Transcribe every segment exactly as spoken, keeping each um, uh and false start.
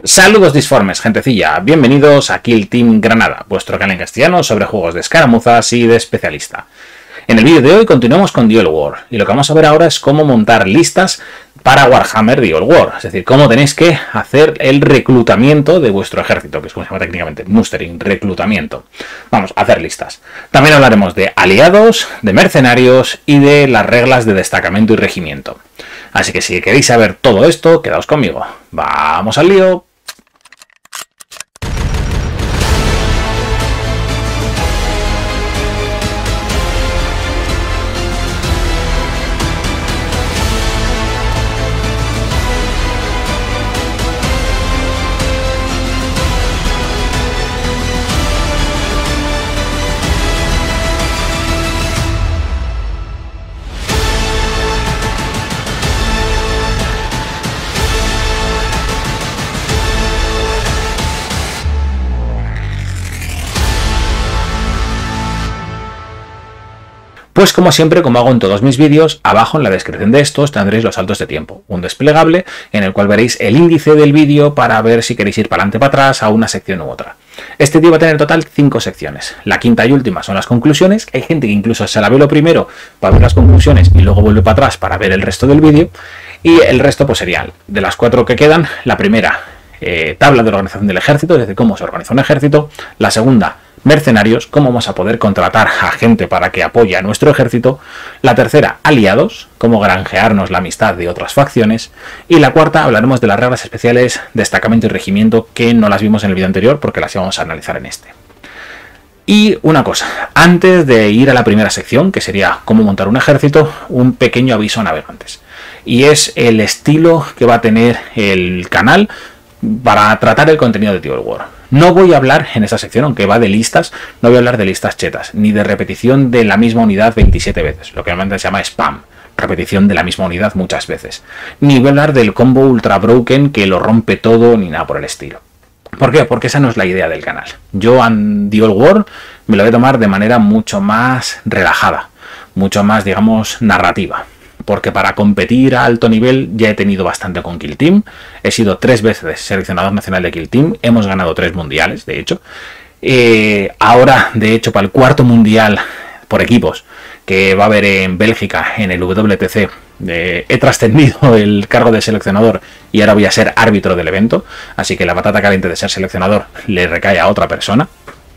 Saludos disformes, gentecilla, bienvenidos a Kill Team Granada, vuestro canal en castellano sobre juegos de escaramuzas y de especialista. En el vídeo de hoy continuamos con The Old War, y lo que vamos a ver ahora es cómo montar listas para Warhammer The Old War, es decir, cómo tenéis que hacer el reclutamiento de vuestro ejército, que es como se llama técnicamente, mustering, reclutamiento. Vamos a hacer listas. También hablaremos de aliados, de mercenarios y de las reglas de destacamento y regimiento. Así que si queréis saber todo esto, quedaos conmigo. ¡Vamos al lío! Pues como siempre, como hago en todos mis vídeos, abajo en la descripción de estos tendréis los saltos de tiempo, un desplegable en el cual veréis el índice del vídeo para ver si queréis ir para adelante o para atrás a una sección u otra. Este vídeo va a tener en total cinco secciones. La quinta y última son las conclusiones. Hay gente que incluso se la ve lo primero para ver las conclusiones y luego vuelve para atrás para ver el resto del vídeo. Y el resto pues serían, de las cuatro que quedan, la primera, eh, tabla de organización del ejército, es decir, cómo se organiza un ejército. La segunda, mercenarios, cómo vamos a poder contratar a gente para que apoye a nuestro ejército. La tercera, aliados, cómo granjearnos la amistad de otras facciones. Y la cuarta, hablaremos de las reglas especiales, destacamento y regimiento, que no las vimos en el vídeo anterior porque las íbamos a analizar en este. Y una cosa, antes de ir a la primera sección, que sería cómo montar un ejército, un pequeño aviso a navegantes. Y es el estilo que va a tener el canal para tratar el contenido de The Old War. No voy a hablar en esta sección, aunque va de listas, no voy a hablar de listas chetas, ni de repetición de la misma unidad veintisiete veces, lo que normalmente se llama spam, repetición de la misma unidad muchas veces. Ni voy a hablar del combo ultra broken que lo rompe todo, ni nada por el estilo. ¿Por qué? Porque esa no es la idea del canal. Yo en The Old War me lo voy a tomar de manera mucho más relajada, mucho más, digamos, narrativa. Porque para competir a alto nivel ya he tenido bastante con Kill Team. He sido tres veces seleccionador nacional de Kill Team. Hemos ganado tres mundiales, de hecho. Eh, ahora, de hecho, para el cuarto mundial por equipos que va a haber en Bélgica, en el W T C, eh, he trascendido el cargo de seleccionador y ahora voy a ser árbitro del evento. Así que la batata caliente de ser seleccionador le recae a otra persona.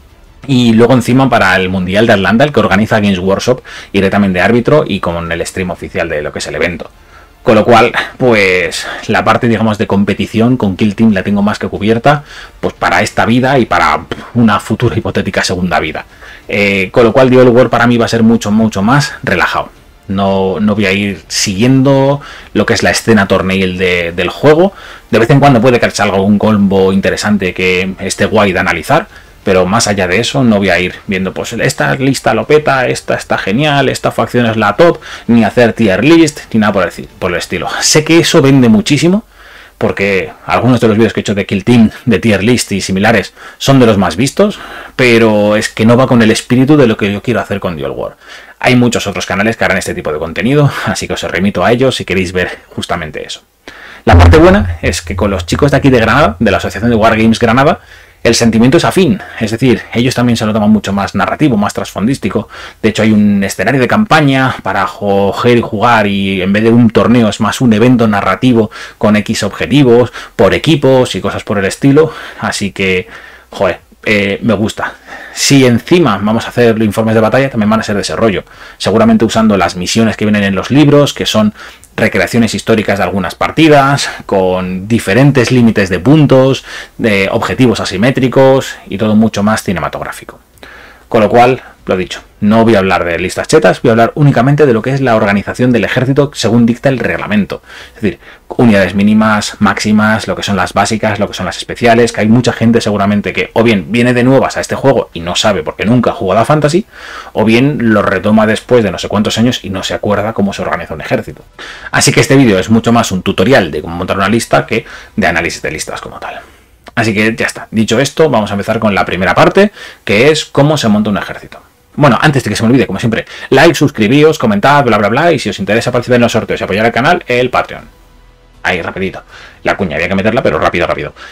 Y luego encima para el Mundial de Atlanta, el que organiza Games Workshop, iré también de árbitro y con el stream oficial de lo que es el evento. Con lo cual, pues la parte, digamos, de competición con Kill Team la tengo más que cubierta, pues para esta vida y para una futura hipotética segunda vida. Eh, con lo cual, The Old War para mí va a ser mucho, mucho más relajado. No, no voy a ir siguiendo lo que es la escena torneil de, del juego. De vez en cuando puede que salga algún combo interesante que esté guay de analizar. Pero más allá de eso, no voy a ir viendo, pues esta lista lo peta, esta está genial, esta facción es la top, ni hacer tier list, ni nada por el, por el estilo. Sé que eso vende muchísimo, porque algunos de los vídeos que he hecho de Kill Team, de tier list y similares, son de los más vistos, pero es que no va con el espíritu de lo que yo quiero hacer con The Old War. Hay muchos otros canales que harán este tipo de contenido, así que os remito a ellos si queréis ver justamente eso. La parte buena es que con los chicos de aquí de Granada, de la Asociación de Wargames Granada, el sentimiento es afín, es decir, ellos también se lo toman mucho más narrativo, más trasfondístico. De hecho, hay un escenario de campaña para coger y jugar y en vez de un torneo es más un evento narrativo con X objetivos, por equipos y cosas por el estilo. Así que, joder, eh, me gusta. Si encima vamos a hacer informes de batalla, también van a ser de ese rollo. Seguramente usando las misiones que vienen en los libros, que son recreaciones históricas de algunas partidas, con diferentes límites de puntos, de objetivos asimétricos y todo mucho más cinematográfico. Con lo cual, lo dicho, no voy a hablar de listas chetas, voy a hablar únicamente de lo que es la organización del ejército según dicta el reglamento. Es decir, unidades mínimas, máximas, lo que son las básicas, lo que son las especiales, que hay mucha gente seguramente que o bien viene de nuevas a este juego y no sabe porque nunca ha jugado a Fantasy, o bien lo retoma después de no sé cuántos años y no se acuerda cómo se organiza un ejército. Así que este vídeo es mucho más un tutorial de cómo montar una lista que de análisis de listas como tal. Así que ya está. Dicho esto, vamos a empezar con la primera parte, que es cómo se monta un ejército. Bueno, antes de que se me olvide, como siempre, like, suscribíos, comentad, bla, bla, bla, y si os interesa participar en los sorteos y apoyar al canal, el Patreon. Ahí, rapidito. La cuña había que meterla, pero rápido, rápido.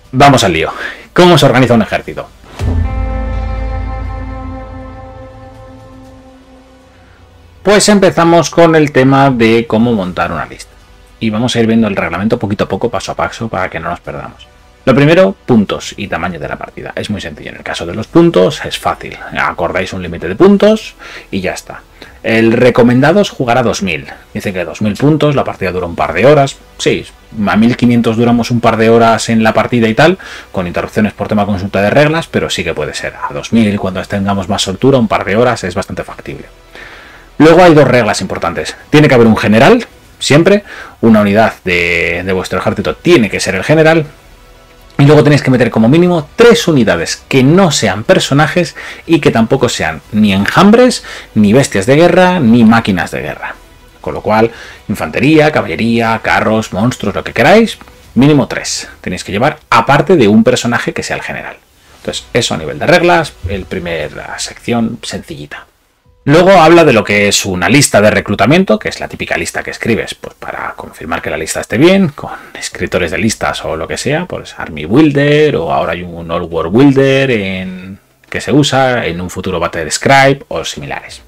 Vamos al lío. ¿Cómo se organiza un ejército? Pues empezamos con el tema de cómo montar una lista. Y vamos a ir viendo el reglamento poquito a poco, paso a paso, para que no nos perdamos. Lo primero, puntos y tamaño de la partida. Es muy sencillo. En el caso de los puntos es fácil. Acordáis un límite de puntos y ya está. El recomendado es jugar a dos mil. Dice que dos mil puntos, la partida dura un par de horas. Sí, a mil quinientos duramos un par de horas en la partida y tal, con interrupciones por tema consulta de reglas, pero sí que puede ser. A dos mil, cuando tengamos más soltura, un par de horas es bastante factible. Luego hay dos reglas importantes. Tiene que haber un general, siempre. Una unidad de, de vuestro ejército tiene que ser el general. Y luego tenéis que meter como mínimo tres unidades que no sean personajes y que tampoco sean ni enjambres, ni bestias de guerra, ni máquinas de guerra. Con lo cual, infantería, caballería, carros, monstruos, lo que queráis, mínimo tres. Tenéis que llevar aparte de un personaje que sea el general. Entonces, eso a nivel de reglas, el primera sección sencillita. Luego habla de lo que es una lista de reclutamiento, que es la típica lista que escribes pues para confirmar que la lista esté bien, con escritores de listas o lo que sea, pues Army Builder, o ahora hay un Old World Builder en, que se usa, en un futuro Battle Scribe o similares.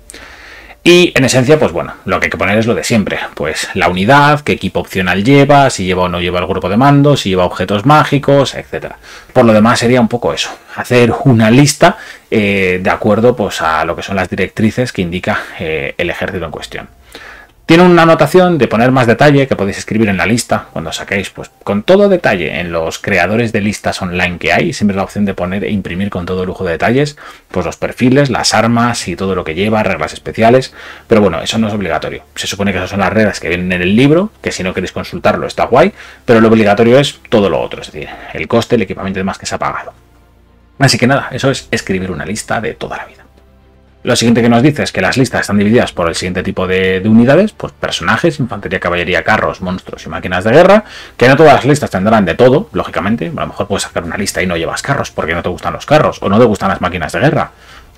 Y en esencia, pues bueno, lo que hay que poner es lo de siempre, pues la unidad, qué equipo opcional lleva, si lleva o no lleva el grupo de mando, si lleva objetos mágicos, etcétera. Por lo demás sería un poco eso, hacer una lista eh, de acuerdo pues a lo que son las directrices que indica eh, el ejército en cuestión. Tiene una anotación de poner más detalle que podéis escribir en la lista cuando saquéis, pues con todo detalle en los creadores de listas online que hay, siempre la opción de poner e imprimir con todo lujo de detalles, pues los perfiles, las armas y todo lo que lleva, reglas especiales, pero bueno, eso no es obligatorio. Se supone que esas son las reglas que vienen en el libro, que si no queréis consultarlo está guay, pero lo obligatorio es todo lo otro, es decir, el coste, el equipamiento y demás que se ha pagado. Así que nada, eso es escribir una lista de toda la vida. Lo siguiente que nos dice es que las listas están divididas por el siguiente tipo de, de unidades, pues personajes, infantería, caballería, carros, monstruos y máquinas de guerra, que no todas las listas tendrán de todo, lógicamente. A lo mejor puedes sacar una lista y no llevas carros porque no te gustan los carros, o no te gustan las máquinas de guerra,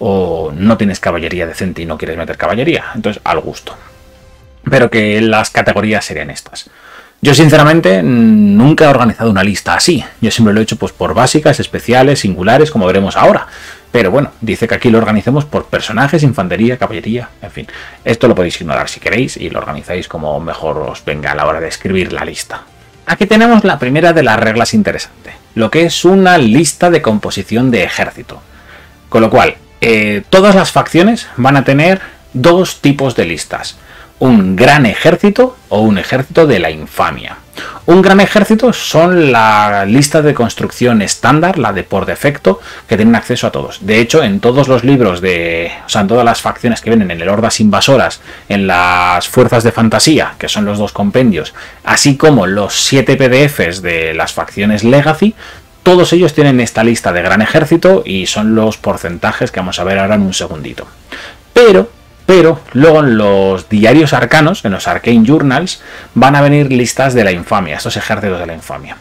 o no tienes caballería decente y no quieres meter caballería, entonces al gusto. Pero que las categorías serían estas. Yo sinceramente nunca he organizado una lista así, yo siempre lo he hecho pues por básicas, especiales, singulares, como veremos ahora. Pero bueno, dice que aquí lo organicemos por personajes, infantería, caballería, en fin. Esto lo podéis ignorar si queréis y lo organizáis como mejor os venga a la hora de escribir la lista. Aquí tenemos la primera de las reglas interesantes, lo que es una lista de composición de ejército. Con lo cual, eh, todas las facciones van a tener dos tipos de listas. Un gran ejército o un ejército de la infamia. Un gran ejército son la lista de construcción estándar, la de por defecto, que tienen acceso a todos. De hecho, en todos los libros de... O sea, en todas las facciones que vienen en el Hordas Invasoras, en las Fuerzas de Fantasía, que son los dos compendios, así como los siete P D Fs de las facciones Legacy, todos ellos tienen esta lista de gran ejército y son los porcentajes que vamos a ver ahora en un segundito. Pero... Pero luego en los diarios arcanos, en los Arcane Journals, van a venir listas de la infamia, estos ejércitos de la infamia.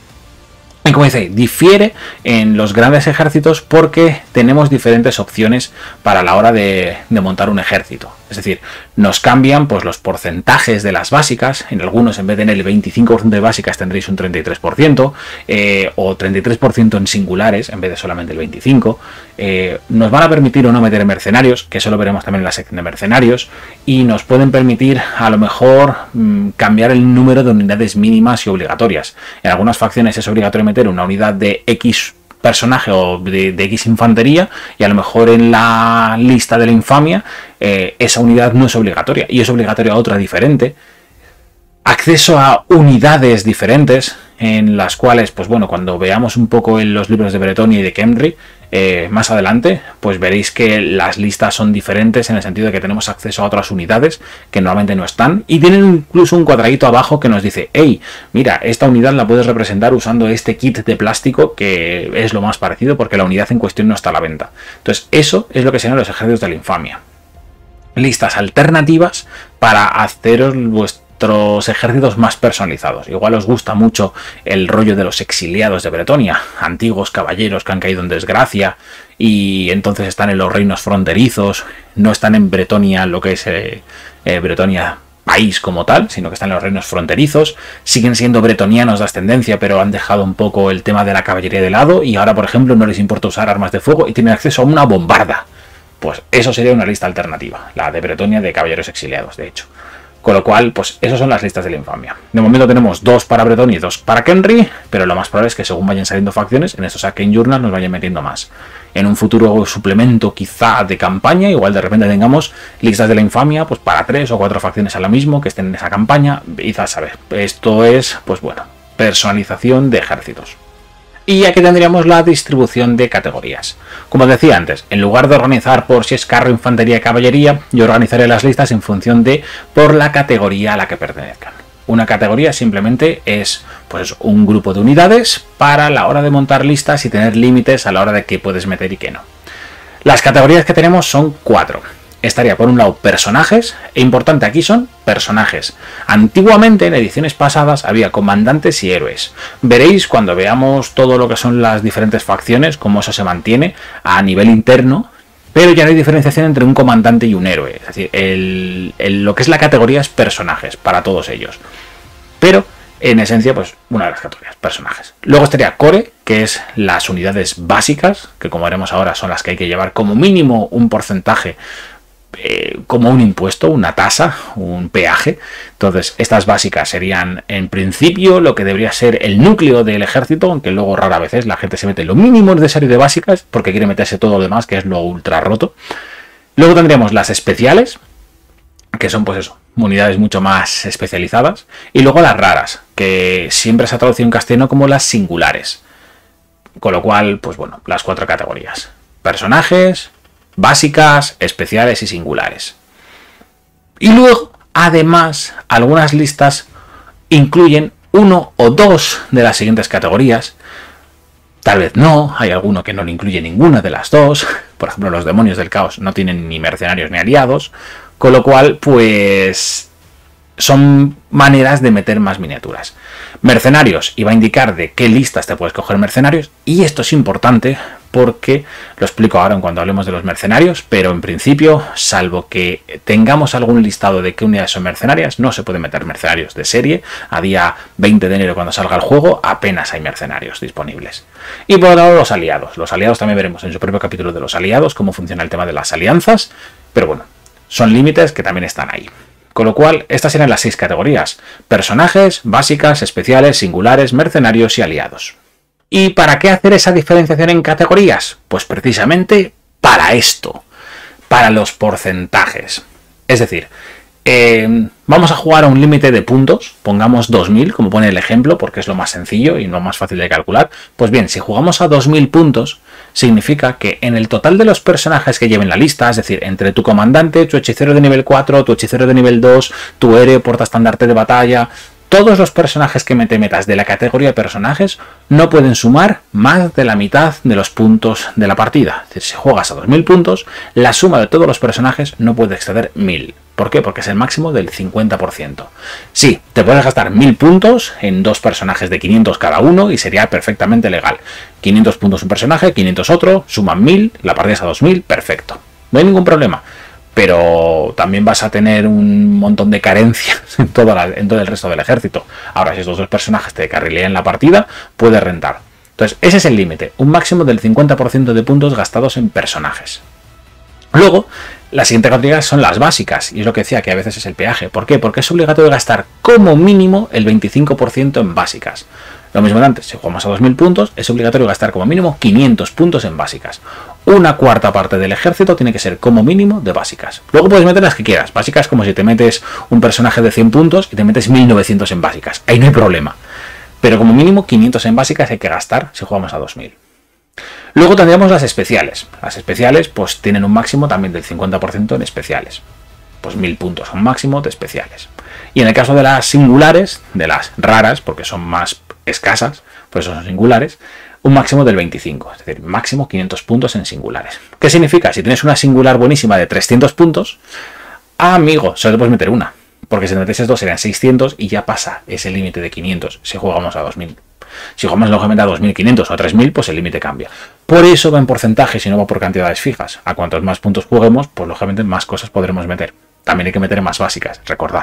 Y como dice, difiere en los grandes ejércitos porque tenemos diferentes opciones para la hora de, de montar un ejército. Es decir, nos cambian pues, los porcentajes de las básicas. En algunos, en vez de tener el veinticinco por ciento de básicas, tendréis un treinta y tres por ciento. Eh, o treinta y tres por ciento en singulares, en vez de solamente el veinticinco por ciento. Eh, nos van a permitir o no meter mercenarios, que eso lo veremos también en la sección de mercenarios. Y nos pueden permitir, a lo mejor, mmm, cambiar el número de unidades mínimas y obligatorias. En algunas facciones es obligatorio meter una unidad de X personaje o de, de X infantería y a lo mejor en la lista de la infamia eh, esa unidad no es obligatoria y es obligatoria otra diferente. Acceso a unidades diferentes en las cuales, pues bueno, cuando veamos un poco en los libros de Bretonia y de Khemri eh, más adelante, pues veréis que las listas son diferentes en el sentido de que tenemos acceso a otras unidades que normalmente no están y tienen incluso un cuadradito abajo que nos dice, hey, mira, esta unidad la puedes representar usando este kit de plástico que es lo más parecido porque la unidad en cuestión no está a la venta. Entonces eso es lo que serían los ejércitos de la infamia. Listas alternativas para haceros vuestro ejércitos más personalizados. Igual os gusta mucho el rollo de los exiliados de Bretonia, antiguos caballeros que han caído en desgracia y entonces están en los reinos fronterizos, no están en Bretonia, lo que es eh, eh, Bretonia país como tal, sino que están en los reinos fronterizos, siguen siendo bretonianos de ascendencia, pero han dejado un poco el tema de la caballería de lado y ahora, por ejemplo, no les importa usar armas de fuego y tienen acceso a una bombarda. Pues eso sería una lista alternativa, la de Bretonia de caballeros exiliados, de hecho. Con lo cual, pues esas son las listas de la infamia. De momento tenemos dos para Bretonia y dos para Kenry, pero lo más probable es que según vayan saliendo facciones, en estos Arcane Journals nos vayan metiendo más. En un futuro suplemento quizá de campaña, igual de repente tengamos listas de la infamia pues para tres o cuatro facciones a la mismo que estén en esa campaña. Y a saber, esto es, pues bueno, personalización de ejércitos. Y aquí tendríamos la distribución de categorías. Como os decía antes, en lugar de organizar por si es carro, infantería, caballería, yo organizaré las listas en función de por la categoría a la que pertenezcan. Una categoría simplemente es pues un grupo de unidades para la hora de montar listas y tener límites a la hora de qué puedes meter y qué no. Las categorías que tenemos son cuatro. Estaría por un lado personajes, e importante aquí son personajes. Antiguamente en ediciones pasadas había comandantes y héroes. Veréis cuando veamos todo lo que son las diferentes facciones, cómo eso se mantiene a nivel interno, pero ya no hay diferenciación entre un comandante y un héroe. Es decir, el, el, lo que es la categoría es personajes para todos ellos. Pero en esencia, pues una de las categorías, personajes. Luego estaría core, que es las unidades básicas, que como veremos ahora son las que hay que llevar como mínimo un porcentaje, Eh, como un impuesto, una tasa, un peaje. Entonces estas básicas serían en principio lo que debería ser el núcleo del ejército, aunque luego rara vez es, la gente se mete lo mínimo necesario de básicas porque quiere meterse todo lo demás, que es lo ultra roto. Luego tendríamos las especiales, que son pues eso, unidades mucho más especializadas, y luego las raras, que siempre se ha traducido en castellano como las singulares, con lo cual pues bueno, las cuatro categorías: personajes, básicas, especiales y singulares. Y luego, además, algunas listas incluyen uno o dos de las siguientes categorías. Tal vez no, hay alguno que no le incluye ninguna de las dos. Por ejemplo, los demonios del caos no tienen ni mercenarios ni aliados. Con lo cual, pues son maneras de meter más miniaturas. Mercenarios, iba a indicar de qué listas te puedes coger mercenarios, y esto es importante porque lo explico ahora en cuanto hablemos de los mercenarios, pero en principio, salvo que tengamos algún listado de qué unidades son mercenarias, no se pueden meter mercenarios de serie. A día veinte de enero, cuando salga el juego, apenas hay mercenarios disponibles. Y por otro lado, los aliados. Los aliados también veremos en su propio capítulo de los aliados cómo funciona el tema de las alianzas, pero bueno, son límites que también están ahí. Con lo cual, estas eran las seis categorías: personajes, básicas, especiales, singulares, mercenarios y aliados. ¿Y para qué hacer esa diferenciación en categorías? Pues precisamente para esto, para los porcentajes. Es decir, eh, vamos a jugar a un límite de puntos, pongamos dos mil, como pone el ejemplo, porque es lo más sencillo y lo más fácil de calcular. Pues bien, si jugamos a dos mil puntos, significa que en el total de los personajes que lleven la lista, es decir, entre tu comandante, tu hechicero de nivel cuatro, tu hechicero de nivel dos, tu héroe, portaestandarte de batalla, todos los personajes que te metas de la categoría de personajes no pueden sumar más de la mitad de los puntos de la partida. Es decir, si juegas a dos mil puntos, la suma de todos los personajes no puede exceder mil. ¿Por qué? Porque es el máximo del cincuenta por ciento. Sí, te puedes gastar mil puntos en dos personajes de quinientos cada uno y sería perfectamente legal. quinientos puntos un personaje, quinientos otro, suman mil, la partida es a dos mil, perfecto. No hay ningún problema. Pero también vas a tener un montón de carencias en todo, la, en todo el resto del ejército. Ahora, si estos dos personajes te carrilean la partida, puede rentar. Entonces, ese es el límite, un máximo del cincuenta por ciento de puntos gastados en personajes. Luego, la siguiente categoría son las básicas, y es lo que decía, que a veces es el peaje. ¿Por qué? Porque es obligatorio gastar como mínimo el veinticinco por ciento en básicas. Lo mismo de antes, si jugamos a dos mil puntos, es obligatorio gastar como mínimo quinientos puntos en básicas. Una cuarta parte del ejército tiene que ser como mínimo de básicas. Luego puedes meter las que quieras. Básicas como si te metes un personaje de cien puntos y te metes mil novecientos en básicas. Ahí no hay problema. Pero como mínimo quinientos en básicas hay que gastar si jugamos a dos mil. Luego tendríamos las especiales. Las especiales pues tienen un máximo también del cincuenta por ciento en especiales. Pues mil puntos, un máximo de especiales. Y en el caso de las singulares, de las raras, porque son más escasas, pues son singulares, un máximo del veinticinco, es decir, máximo quinientos puntos en singulares. ¿Qué significa? Si tienes una singular buenísima de trescientos puntos, amigo, solo te puedes meter una, porque si te metes dos serían seiscientos y ya pasa ese límite de quinientos si jugamos a dos mil. Si jugamos lógicamente a dos mil quinientos o a tres mil, pues el límite cambia. Por eso va en porcentajes y no va por cantidades fijas. A cuantos más puntos juguemos, pues lógicamente más cosas podremos meter. También hay que meter más básicas, recordad.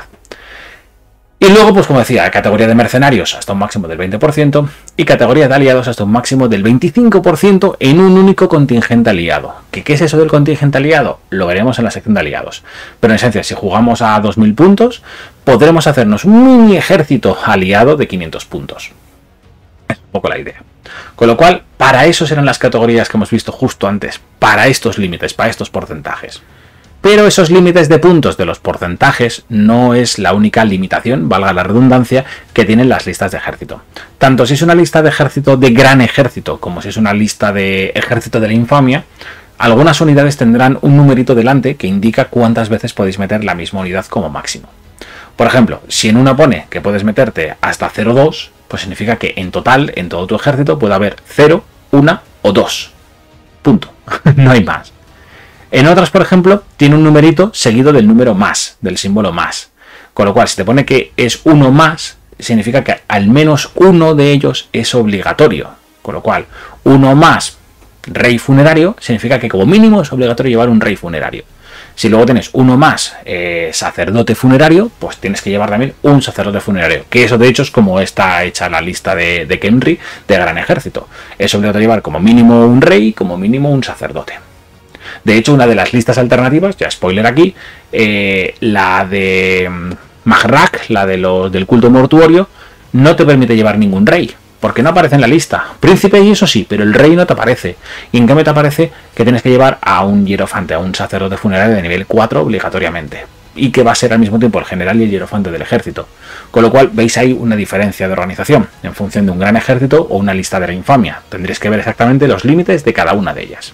Y luego, pues como decía, categoría de mercenarios hasta un máximo del veinte por ciento y categoría de aliados hasta un máximo del veinticinco por ciento en un único contingente aliado. ¿Qué, ¿Qué es eso del contingente aliado? Lo veremos en la sección de aliados. Pero en esencia, si jugamos a dos mil puntos, podremos hacernos un mini ejército aliado de quinientos puntos. Es un poco la idea. Con lo cual, para eso serán las categorías que hemos visto justo antes, para estos límites, para estos porcentajes. Pero esos límites de puntos de los porcentajes no es la única limitación, valga la redundancia, que tienen las listas de ejército. Tanto si es una lista de ejército de gran ejército como si es una lista de ejército de la infamia, algunas unidades tendrán un numerito delante que indica cuántas veces podéis meter la misma unidad como máximo. Por ejemplo, si en una pone que puedes meterte hasta cero coma dos, pues significa que en total, en todo tu ejército, puede haber cero, uno o dos. Punto. No hay más. En otras, por ejemplo, tiene un numerito seguido del número más, del símbolo más. Con lo cual, si te pone que es uno más, significa que al menos uno de ellos es obligatorio. Con lo cual, uno más rey funerario significa que como mínimo es obligatorio llevar un rey funerario. Si luego tienes uno más eh, sacerdote funerario, pues tienes que llevar también un sacerdote funerario. Que eso de hecho es como está hecha la lista de, de Khemri de gran ejército. Es obligatorio llevar como mínimo un rey, como mínimo un sacerdote. De hecho, una de las listas alternativas, ya spoiler aquí, eh, la de Magrak, la de los del culto mortuorio, no te permite llevar ningún rey, porque no aparece en la lista. Príncipe y eso sí, pero el rey no te aparece. Y en cambio te aparece que tienes que llevar a un hierofante, a un sacerdote funerario de nivel cuatro obligatoriamente. Y que va a ser al mismo tiempo el general y el hierofante del ejército. Con lo cual veis ahí una diferencia de organización, en función de un gran ejército o una lista de la infamia. Tendréis que ver exactamente los límites de cada una de ellas.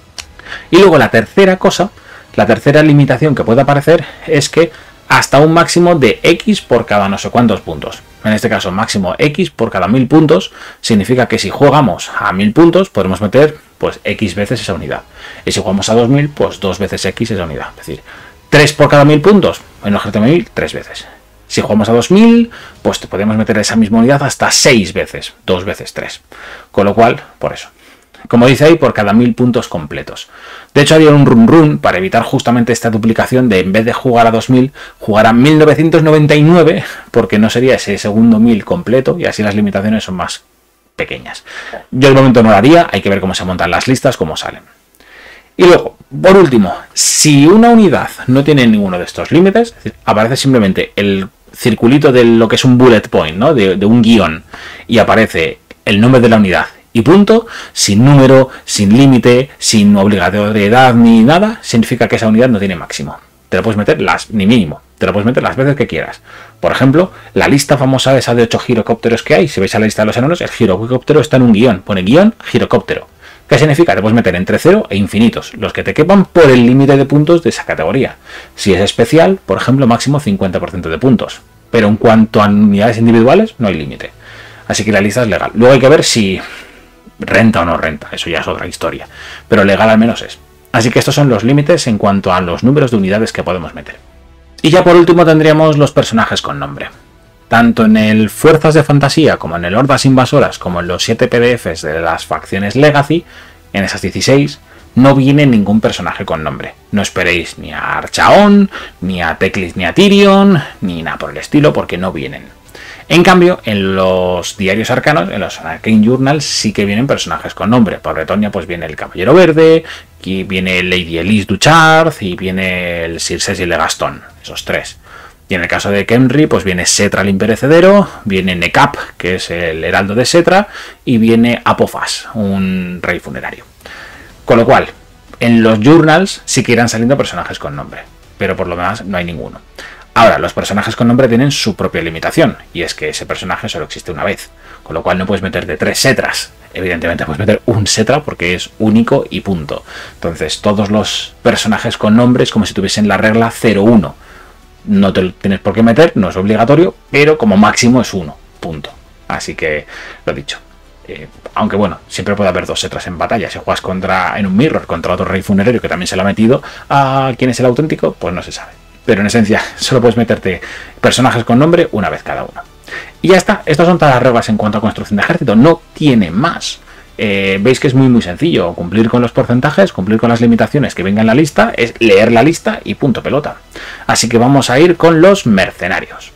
Y luego la tercera cosa, la tercera limitación que puede aparecer es que hasta un máximo de X por cada no sé cuántos puntos. En este caso, máximo X por cada mil puntos significa que si jugamos a mil puntos podemos meter pues X veces esa unidad. Y si jugamos a dos mil, pues dos veces X esa unidad. Es decir, tres por cada mil puntos, en un ejército de mil, tres veces. Si jugamos a dos mil, pues te podemos meter esa misma unidad hasta seis veces, dos veces tres. Con lo cual, por eso. Como dice ahí, por cada mil puntos completos. De hecho, había un run run para evitar justamente esta duplicación de en vez de jugar a dos mil, jugar a mil novecientos noventa y nueve, porque no sería ese segundo mil completo y así las limitaciones son más pequeñas. Yo de momento no lo haría, hay que ver cómo se montan las listas, cómo salen. Y luego, por último, si una unidad no tiene ninguno de estos límites, es decir, aparece simplemente el circulito de lo que es un bullet point, ¿no? de, de un guión, y aparece el nombre de la unidad, y punto, sin número, sin límite, sin obligatoriedad ni nada, significa que esa unidad no tiene máximo. Te la puedes meter las, ni mínimo, te la puedes meter las veces que quieras. Por ejemplo, la lista famosa esa de ocho girocópteros que hay, si veis a la lista de los enanos, el girocóptero está en un guión, pone guión, girocóptero. ¿Qué significa? Te puedes meter entre cero e infinitos, los que te quepan por el límite de puntos de esa categoría. Si es especial, por ejemplo, máximo cincuenta por ciento de puntos. Pero en cuanto a unidades individuales, no hay límite. Así que la lista es legal. Luego hay que ver si renta o no renta, eso ya es otra historia, pero legal al menos es. Así que estos son los límites en cuanto a los números de unidades que podemos meter. Y ya por último tendríamos los personajes con nombre. Tanto en el Fuerzas de Fantasía como en el Hordas Invasoras como en los siete P D Fs de las facciones Legacy, en esas dieciséis, no viene ningún personaje con nombre. No esperéis ni a Archaon, ni a Teclis ni a Tyrion, ni nada por el estilo, porque no vienen. En cambio, en los diarios arcanos, en los Arcane Journals, sí que vienen personajes con nombre. Por Bretonia, pues viene el Caballero Verde, aquí viene Lady Elise Duchard y viene el Sir Cecil de Gastón, esos tres. Y en el caso de Khemri, pues viene Setra el Imperecedero, viene Nekap, que es el heraldo de Setra, y viene Apophas, un rey funerario. Con lo cual, en los Journals sí que irán saliendo personajes con nombre, pero por lo demás no hay ninguno. Ahora, los personajes con nombre tienen su propia limitación, y es que ese personaje solo existe una vez, con lo cual no puedes meter de tres setras. Evidentemente puedes meter un setra porque es único y punto. Entonces, todos los personajes con nombre es como si tuviesen la regla cero uno. No te lo tienes por qué meter, no es obligatorio, pero como máximo es uno, punto. Así que, lo dicho. Eh, aunque bueno, siempre puede haber dos setras en batalla. Si juegas contra, en un mirror contra otro rey funerario que también se lo ha metido, a quién es el auténtico, pues no se sabe. Pero en esencia solo puedes meterte personajes con nombre una vez cada uno. Y ya está, estas son todas las reglas en cuanto a construcción de ejército, no tiene más. eh, veis que es muy muy sencillo. Cumplir con los porcentajes, cumplir con las limitaciones que venga en la lista, es leer la lista y punto pelota. Así que vamos a ir con los mercenarios.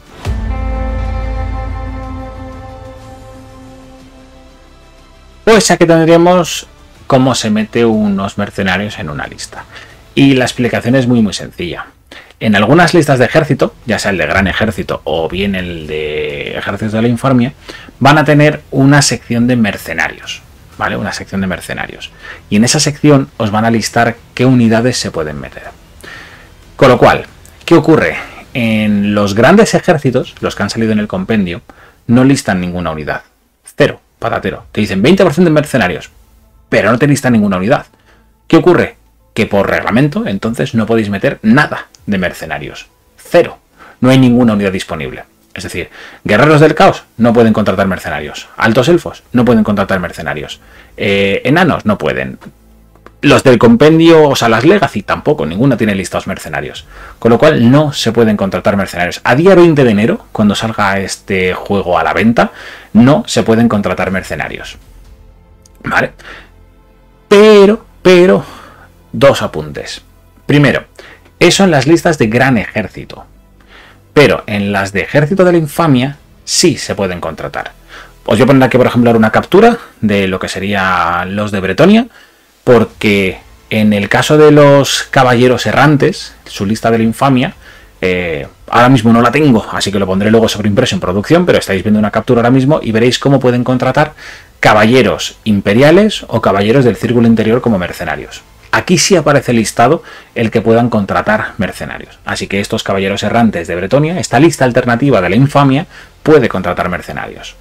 Pues aquí tendríamos cómo se mete unos mercenarios en una lista. Y la explicación es muy muy sencilla. En algunas listas de ejército, ya sea el de gran ejército o bien el de ejército de la infamia, van a tener una sección de mercenarios, ¿vale? Una sección de mercenarios. Y en esa sección os van a listar qué unidades se pueden meter. Con lo cual, ¿qué ocurre? En los grandes ejércitos, los que han salido en el compendio, no listan ninguna unidad. Cero, patatero. Te dicen veinte por ciento de mercenarios, pero no te listan ninguna unidad. ¿Qué ocurre? Que por reglamento, entonces no podéis meter nada de mercenarios. Cero. No hay ninguna unidad disponible. Es decir, guerreros del caos no pueden contratar mercenarios. Altos elfos no pueden contratar mercenarios. Eh, enanos no pueden. Los del compendio, o sea, las Legacy tampoco, ninguna tiene listados mercenarios. Con lo cual no se pueden contratar mercenarios. A día veinte de enero, cuando salga este juego a la venta, no se pueden contratar mercenarios. ¿Vale? Pero, pero, dos apuntes. Primero, eso en las listas de gran ejército. Pero en las de ejército de la infamia sí se pueden contratar. Os voy a poner aquí, por ejemplo, una captura de lo que serían los de Bretonia, porque en el caso de los caballeros errantes, su lista de la infamia, eh, ahora mismo no la tengo, así que lo pondré luego sobre impreso en producción, pero estáis viendo una captura ahora mismo y veréis cómo pueden contratar caballeros imperiales o caballeros del círculo interior como mercenarios. Aquí sí aparece listado el que puedan contratar mercenarios. Así que estos caballeros errantes de Bretonia, esta lista alternativa de la infamia, puede contratar mercenarios.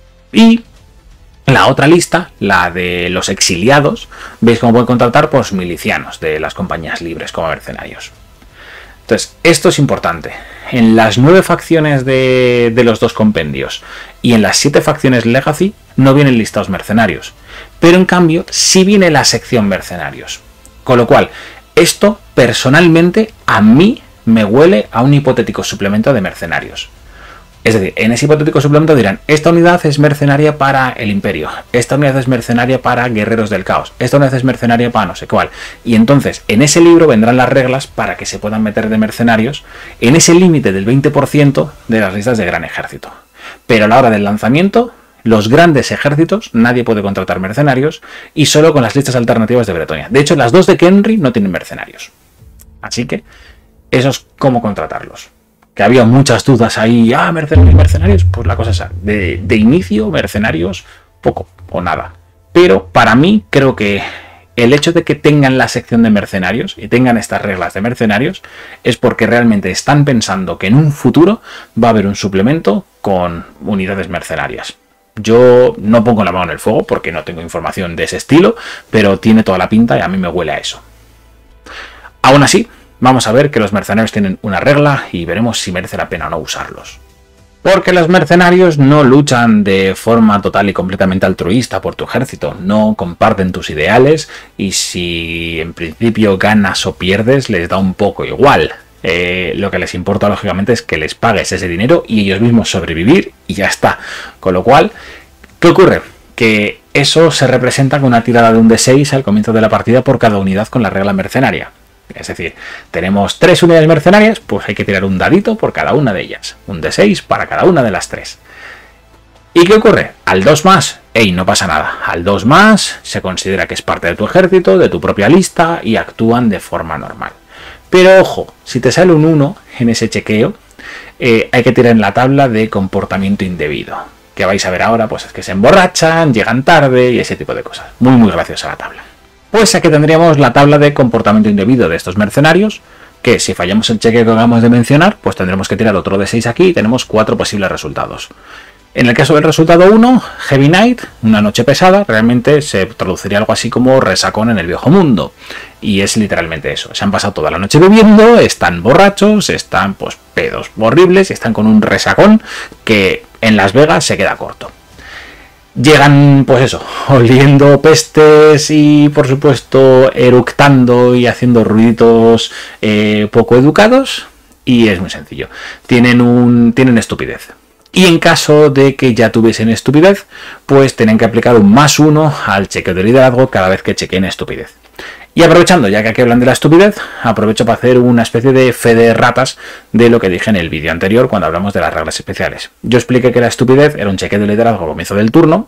Y la otra lista, la de los exiliados, veis cómo pueden contratar pues, milicianos de las compañías libres como mercenarios. Entonces, esto es importante. En las nueve facciones de, de los dos compendios y en las siete facciones Legacy no vienen listados mercenarios. Pero en cambio, sí viene la sección mercenarios. Con lo cual, esto personalmente a mí me huele a un hipotético suplemento de mercenarios. Es decir, en ese hipotético suplemento dirán, esta unidad es mercenaria para el imperio, esta unidad es mercenaria para guerreros del caos, esta unidad es mercenaria para no sé cuál. Y entonces, en ese libro vendrán las reglas para que se puedan meter de mercenarios en ese límite del veinte por ciento de las listas de gran ejército. Pero a la hora del lanzamiento, los grandes ejércitos, nadie puede contratar mercenarios y solo con las listas alternativas de Bretonia. De hecho, las dos de Kenry no tienen mercenarios. Así que, eso es cómo contratarlos. Que había muchas dudas ahí, ah, mercenarios, mercenarios, pues la cosa es de, de inicio, mercenarios, poco o nada. Pero para mí creo que el hecho de que tengan la sección de mercenarios y tengan estas reglas de mercenarios es porque realmente están pensando que en un futuro va a haber un suplemento con unidades mercenarias. Yo no pongo la mano en el fuego porque no tengo información de ese estilo, pero tiene toda la pinta y a mí me huele a eso. Aún así, vamos a ver que los mercenarios tienen una regla y veremos si merece la pena o no usarlos. Porque los mercenarios no luchan de forma total y completamente altruista por tu ejército, no comparten tus ideales y si en principio ganas o pierdes les da un poco igual. Eh, lo que les importa lógicamente es que les pagues ese dinero y ellos mismos sobrevivir y ya está. Con lo cual, ¿qué ocurre? Que eso se representa con una tirada de un D seis al comienzo de la partida por cada unidad con la regla mercenaria. Es decir, tenemos tres unidades mercenarias, pues hay que tirar un dadito por cada una de ellas. Un D seis para cada una de las tres. ¿Y qué ocurre? Al dos más, ey, no pasa nada. Al dos más se considera que es parte de tu ejército, de tu propia lista y actúan de forma normal. Pero ojo, si te sale un uno en ese chequeo, eh, hay que tirar en la tabla de comportamiento indebido. Que vais a ver ahora, pues es que se emborrachan, llegan tarde y ese tipo de cosas. Muy, muy graciosa la tabla. Pues aquí tendríamos la tabla de comportamiento indebido de estos mercenarios, que si fallamos el chequeo que acabamos de mencionar, pues tendremos que tirar otro de seis aquí y tenemos cuatro posibles resultados. En el caso del resultado uno, Heavy Night, una noche pesada, realmente se traduciría algo así como resacón en el viejo mundo. Y es literalmente eso. Se han pasado toda la noche bebiendo, están borrachos, están pues pedos horribles y están con un resacón que en Las Vegas se queda corto. Llegan, pues eso, oliendo pestes y por supuesto eructando y haciendo ruiditos eh, poco educados. Y es muy sencillo. Tienen, un, tienen estupidez. Y en caso de que ya tuviesen estupidez, pues tienen que aplicar un más uno al chequeo de liderazgo cada vez que chequeen estupidez. Y aprovechando, ya que aquí hablan de la estupidez, aprovecho para hacer una especie de fe de ratas de lo que dije en el vídeo anterior cuando hablamos de las reglas especiales. Yo expliqué que la estupidez era un chequeo de liderazgo al comienzo del turno.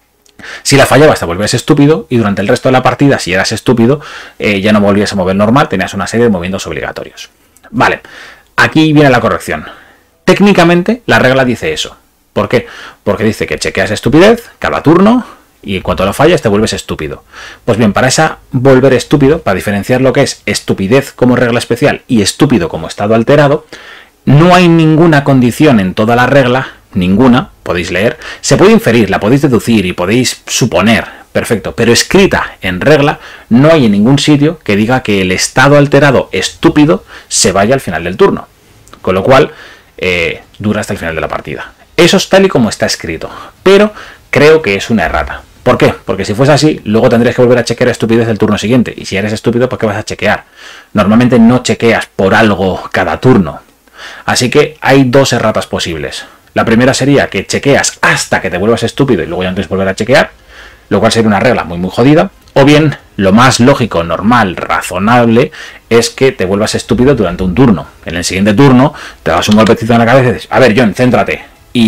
Si la fallabas te volvías estúpido y durante el resto de la partida, si eras estúpido, eh, ya no volvías a mover normal, tenías una serie de movimientos obligatorios. Vale, aquí viene la corrección. Técnicamente la regla dice eso. ¿Por qué? Porque dice que chequeas estupidez cada turno y en cuanto lo fallas te vuelves estúpido. Pues bien, para esa volver estúpido, para diferenciar lo que es estupidez como regla especial y estúpido como estado alterado, no hay ninguna condición en toda la regla, ninguna, podéis leer, se puede inferir, la podéis deducir y podéis suponer, perfecto, pero escrita en regla no hay en ningún sitio que diga que el estado alterado estúpido se vaya al final del turno. Con lo cual, Eh, dura hasta el final de la partida. Eso es tal y como está escrito, pero creo que es una errata. ¿Por qué? Porque si fuese así, luego tendrías que volver a chequear estupidez el turno siguiente, y si eres estúpido, ¿por qué vas a chequear? Normalmente no chequeas por algo cada turno. Así que hay dos erratas posibles. La primera sería que chequeas hasta que te vuelvas estúpido y luego ya no tienes que volver a chequear, lo cual sería una regla muy muy jodida. O bien, lo más lógico, normal, razonable, es que te vuelvas estúpido durante un turno. En el siguiente turno te das un golpecito en la cabeza y dices, a ver, John, céntrate.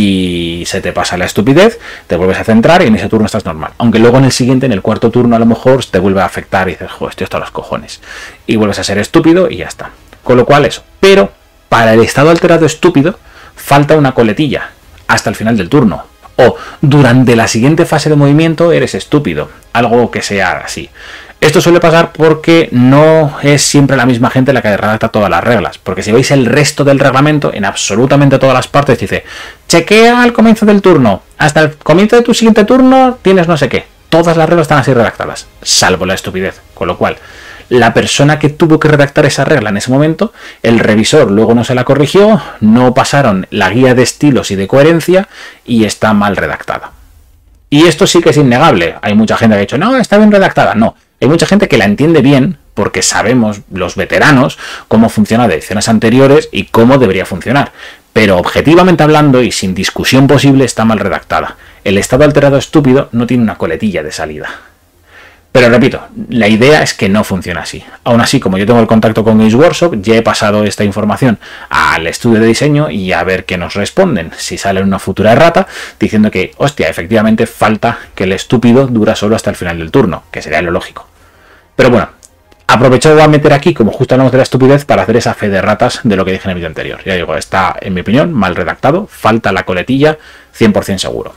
Y se te pasa la estupidez, te vuelves a centrar y en ese turno estás normal. Aunque luego en el siguiente, en el cuarto turno, a lo mejor te vuelve a afectar y dices, joder, estoy hasta los cojones. Y vuelves a ser estúpido y ya está. Con lo cual eso. Pero para el estado alterado estúpido, falta una coletilla hasta el final del turno. O durante la siguiente fase de movimiento eres estúpido. Algo que sea así. Esto suele pasar porque no es siempre la misma gente la que redacta todas las reglas. Porque si veis el resto del reglamento, en absolutamente todas las partes dice, chequea al comienzo del turno. Hasta el comienzo de tu siguiente turno tienes no sé qué. Todas las reglas están así redactadas. Salvo la estupidez. Con lo cual, la persona que tuvo que redactar esa regla en ese momento, el revisor luego no se la corrigió, no pasaron la guía de estilos y de coherencia y está mal redactada. Y esto sí que es innegable. Hay mucha gente que ha dicho, no, está bien redactada. No, hay mucha gente que la entiende bien porque sabemos, los veteranos, cómo funciona de ediciones anteriores y cómo debería funcionar. Pero objetivamente hablando y sin discusión posible está mal redactada. El estado alterado estúpido no tiene una coletilla de salida. Pero repito, la idea es que no funciona así. Aún así, como yo tengo el contacto con Games Workshop, ya he pasado esta información al estudio de diseño y a ver qué nos responden. Si sale una futura errata diciendo que, hostia, efectivamente falta que el estúpido dura solo hasta el final del turno, que sería lo lógico. Pero bueno, aprovecho a meter aquí, como justo hablamos de la estupidez, para hacer esa fe de ratas de lo que dije en el vídeo anterior. Ya digo, está, en mi opinión, mal redactado, falta la coletilla, cien por cien seguro.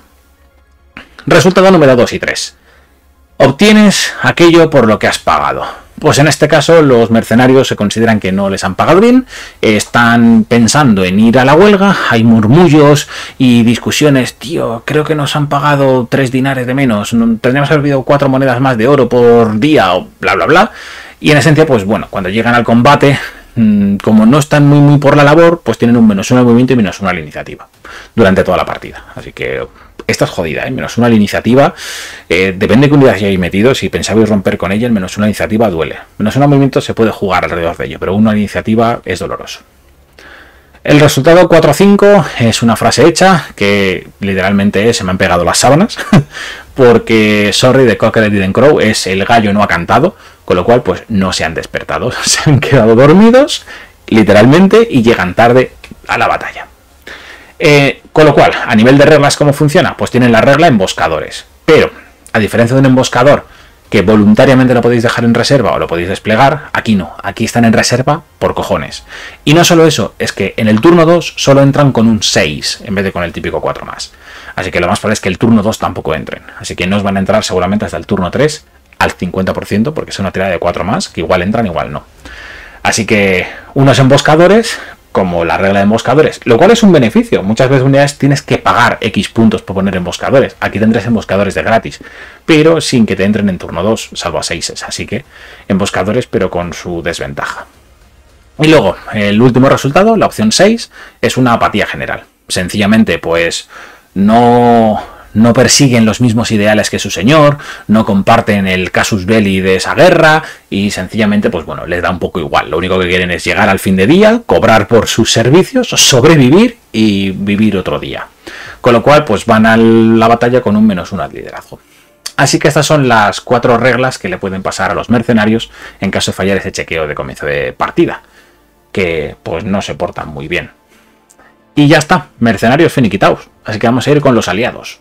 Resultado número dos y tres. Obtienes aquello por lo que has pagado. Pues en este caso los mercenarios se consideran que no les han pagado bien, están pensando en ir a la huelga, hay murmullos y discusiones, tío, creo que nos han pagado tres dinares de menos, tendríamos que haber habido cuatro monedas más de oro por día o bla bla bla. Y en esencia, pues bueno, cuando llegan al combate, como no están muy muy por la labor, pues tienen un menos uno al movimiento y menos uno a la iniciativa durante toda la partida. Así que esta es jodida, ¿eh? Menos una a la iniciativa, eh, depende de qué unidad hayáis metido, si pensabais romper con ella, el menos una a la iniciativa duele. Menos uno al movimiento se puede jugar alrededor de ello, pero uno a la iniciativa es doloroso. El resultado cuatro a cinco es una frase hecha que literalmente es, se me han pegado las sábanas, porque sorry, the cock didn't crow es el gallo no ha cantado, con lo cual pues no se han despertado, se han quedado dormidos literalmente y llegan tarde a la batalla. Eh, con lo cual, a nivel de reglas, ¿cómo funciona? Pues tienen la regla emboscadores, pero a diferencia de un emboscador que voluntariamente lo podéis dejar en reserva o lo podéis desplegar, aquí no, aquí están en reserva por cojones. Y no solo eso, es que en el turno dos solo entran con un seis en vez de con el típico cuatro más. Así que lo más probable es que el turno dos tampoco entren, así que no os van a entrar seguramente hasta el turno tres al cincuenta por ciento porque es una tirada de cuatro más, que igual entran, igual no. Así que unos emboscadores, como la regla de emboscadores, lo cual es un beneficio. Muchas veces unidades tienes que pagar X puntos por poner emboscadores. Aquí tendrás emboscadores de gratis, pero sin que te entren en turno dos, salvo a seises. Así que emboscadores, pero con su desventaja. Y luego, el último resultado, la opción seis, es una apatía general. Sencillamente, pues, no... no persiguen los mismos ideales que su señor, no comparten el casus belli de esa guerra y sencillamente, pues bueno, les da un poco igual. Lo único que quieren es llegar al fin de día, cobrar por sus servicios, sobrevivir y vivir otro día. Con lo cual, pues van a la batalla con un menos uno al liderazgo. Así que estas son las cuatro reglas que le pueden pasar a los mercenarios en caso de fallar ese chequeo de comienzo de partida, que pues no se portan muy bien. Y ya está, mercenarios finiquitados. Así que vamos a ir con los aliados.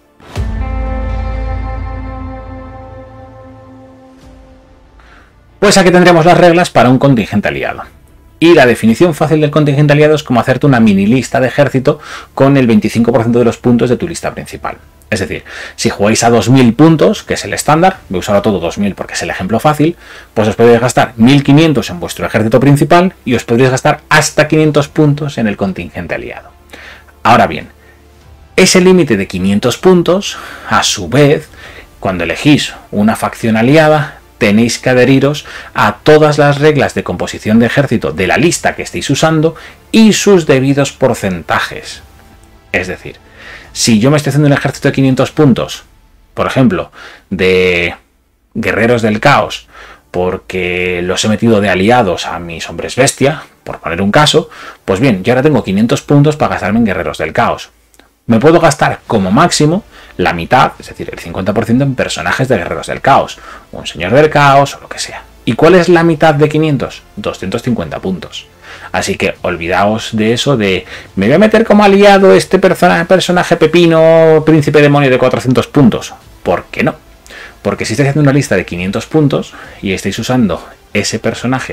Pues aquí tendremos las reglas para un contingente aliado. Y la definición fácil del contingente aliado es como hacerte una mini lista de ejército con el veinticinco por ciento de los puntos de tu lista principal. Es decir, si jugáis a dos mil puntos, que es el estándar, voy a usar a todo dos mil porque es el ejemplo fácil, pues os podéis gastar mil quinientos en vuestro ejército principal y os podéis gastar hasta quinientos puntos en el contingente aliado. Ahora bien, ese límite de quinientos puntos, a su vez, cuando elegís una facción aliada, tenéis que adheriros a todas las reglas de composición de ejército de la lista que estéis usando y sus debidos porcentajes. Es decir, si yo me estoy haciendo un ejército de quinientos puntos, por ejemplo, de guerreros del caos, porque los he metido de aliados a mis hombres bestia, por poner un caso, pues bien, yo ahora tengo quinientos puntos para gastarme en guerreros del caos. Me puedo gastar como máximo la mitad, es decir, el cincuenta por ciento en personajes de guerreros del caos, un señor del caos o lo que sea. ¿Y cuál es la mitad de quinientos? doscientos cincuenta puntos. Así que olvidaos de eso de me voy a meter como aliado este persona, personaje pepino, príncipe demonio de cuatrocientos puntos. ¿Por qué no? Porque si estáis haciendo una lista de quinientos puntos y estáis usando ese personaje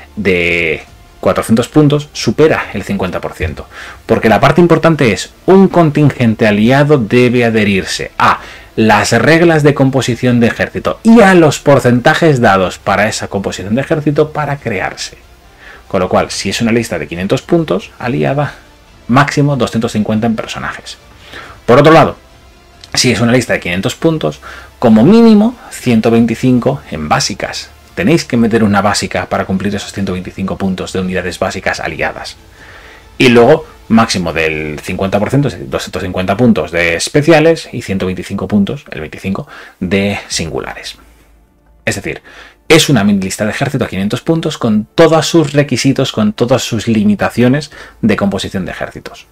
de cuatrocientos puntos, supera el cincuenta por ciento. Porque la parte importante es, un contingente aliado debe adherirse a las reglas de composición de ejército y a los porcentajes dados para esa composición de ejército para crearse. Con lo cual, si es una lista de quinientos puntos, aliada, máximo doscientos cincuenta en personajes. Por otro lado, si es una lista de quinientos puntos, como mínimo ciento veinticinco en básicas. Tenéis que meter una básica para cumplir esos ciento veinticinco puntos de unidades básicas aliadas. Y luego, máximo del cincuenta por ciento, es decir, doscientos cincuenta puntos de especiales y ciento veinticinco puntos, el veinticinco, de singulares. Es decir, es una mini lista de ejército a quinientos puntos con todos sus requisitos, con todas sus limitaciones de composición de ejércitos.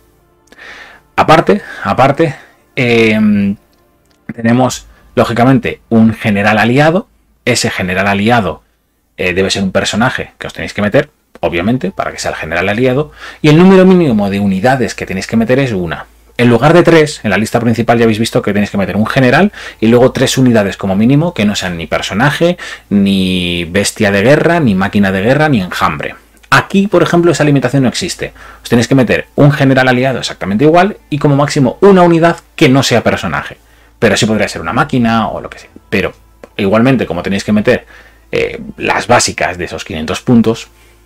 Aparte, aparte, eh, tenemos, lógicamente, un general aliado. Ese general aliado eh, debe ser un personaje que os tenéis que meter, obviamente, para que sea el general aliado. Y el número mínimo de unidades que tenéis que meter es una. En lugar de tres, en la lista principal ya habéis visto que tenéis que meter un general y luego tres unidades como mínimo que no sean ni personaje, ni bestia de guerra, ni máquina de guerra, ni enjambre. Aquí, por ejemplo, esa limitación no existe. Os tenéis que meter un general aliado exactamente igual y como máximo una unidad que no sea personaje. Pero sí podría ser una máquina o lo que sea. Pero igualmente, como tenéis que meter eh, las básicas de esos quinientos puntos,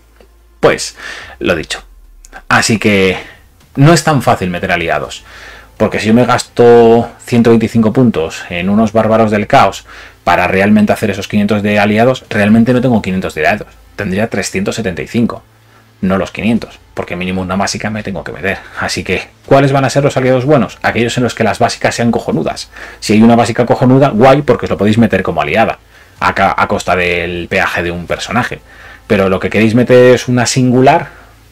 pues lo dicho. Así que no es tan fácil meter aliados. Porque si yo me gasto ciento veinticinco puntos en unos bárbaros del caos para realmente hacer esos quinientos de aliados, realmente no tengo quinientos de aliados. Tendría trescientos setenta y cinco. No los quinientos, porque mínimo una básica me tengo que meter. Así que, ¿cuáles van a ser los aliados buenos? Aquellos en los que las básicas sean cojonudas. Si hay una básica cojonuda, guay, porque os lo podéis meter como aliada, a, a costa del peaje de un personaje. Pero lo que queréis meter es una singular,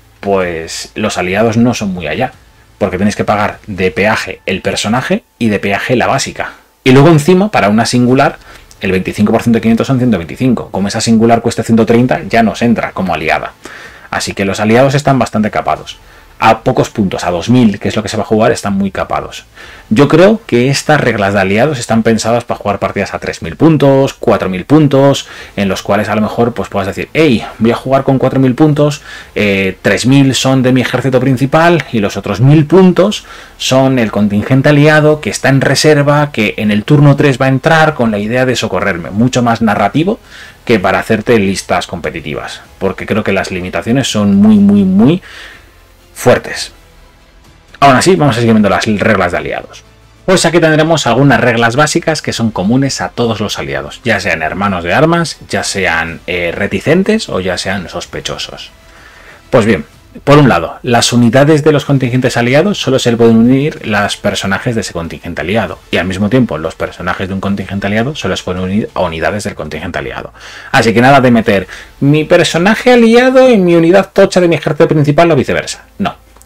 pues los aliados no son muy allá, porque tenéis que pagar de peaje el personaje y de peaje la básica. Y luego encima, para una singular, el veinticinco por ciento de quinientos son ciento veinticinco. Como esa singular cuesta ciento treinta, ya nos entra como aliada. Así que los aliados están bastante capados. A pocos puntos, a dos mil, que es lo que se va a jugar, están muy capados. Yo creo que estas reglas de aliados están pensadas para jugar partidas a tres mil puntos, cuatro mil puntos, en los cuales a lo mejor pues puedas decir, hey, voy a jugar con cuatro mil puntos, eh, tres mil son de mi ejército principal y los otros mil puntos son el contingente aliado que está en reserva, que en el turno tres va a entrar con la idea de socorrerme. Mucho más narrativo que para hacerte listas competitivas, porque creo que las limitaciones son muy, muy, muy fuertes. Aún así, vamos a seguir viendo las reglas de aliados. Pues aquí tendremos algunas reglas básicas que son comunes a todos los aliados, ya sean hermanos de armas, ya sean eh, reticentes o ya sean sospechosos. Pues bien, por un lado, las unidades de los contingentes aliados solo se pueden unir los personajes de ese contingente aliado, y al mismo tiempo los personajes de un contingente aliado solo se pueden unir a unidades del contingente aliado. Así que nada de meter mi personaje aliado en mi unidad tocha de mi ejército principal o viceversa. No,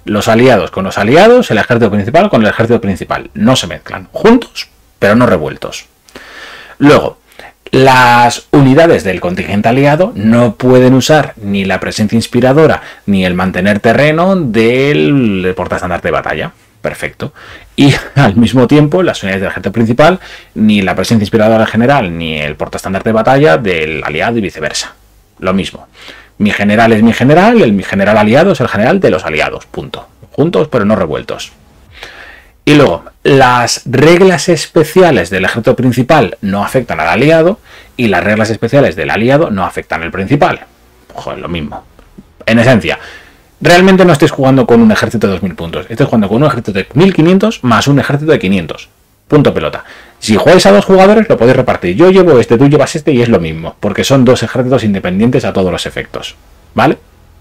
Los aliados con los aliados, el ejército principal con el ejército principal. No se mezclan. Juntos, pero no revueltos. Luego, las unidades del contingente aliado no pueden usar ni la presencia inspiradora ni el mantener terreno del portaestandarte de batalla. Perfecto. Y al mismo tiempo, las unidades del ejército principal, ni la presencia inspiradora del general ni el portaestandarte de batalla del aliado y viceversa. Lo mismo. Mi general es mi general, el mi general aliado es el general de los aliados. Punto. Juntos pero no revueltos. Y luego, las reglas especiales del ejército principal no afectan al aliado y las reglas especiales del aliado no afectan al principal. Joder, lo mismo. En esencia, realmente no estáis jugando con un ejército de dos mil puntos. Estáis jugando con un ejército de mil quinientos más un ejército de quinientos. Punto pelota. Si jugáis a dos jugadores lo podéis repartir. Yo llevo este, tú llevas este y es lo mismo. Porque son dos ejércitos independientes a todos los efectos. ¿Vale?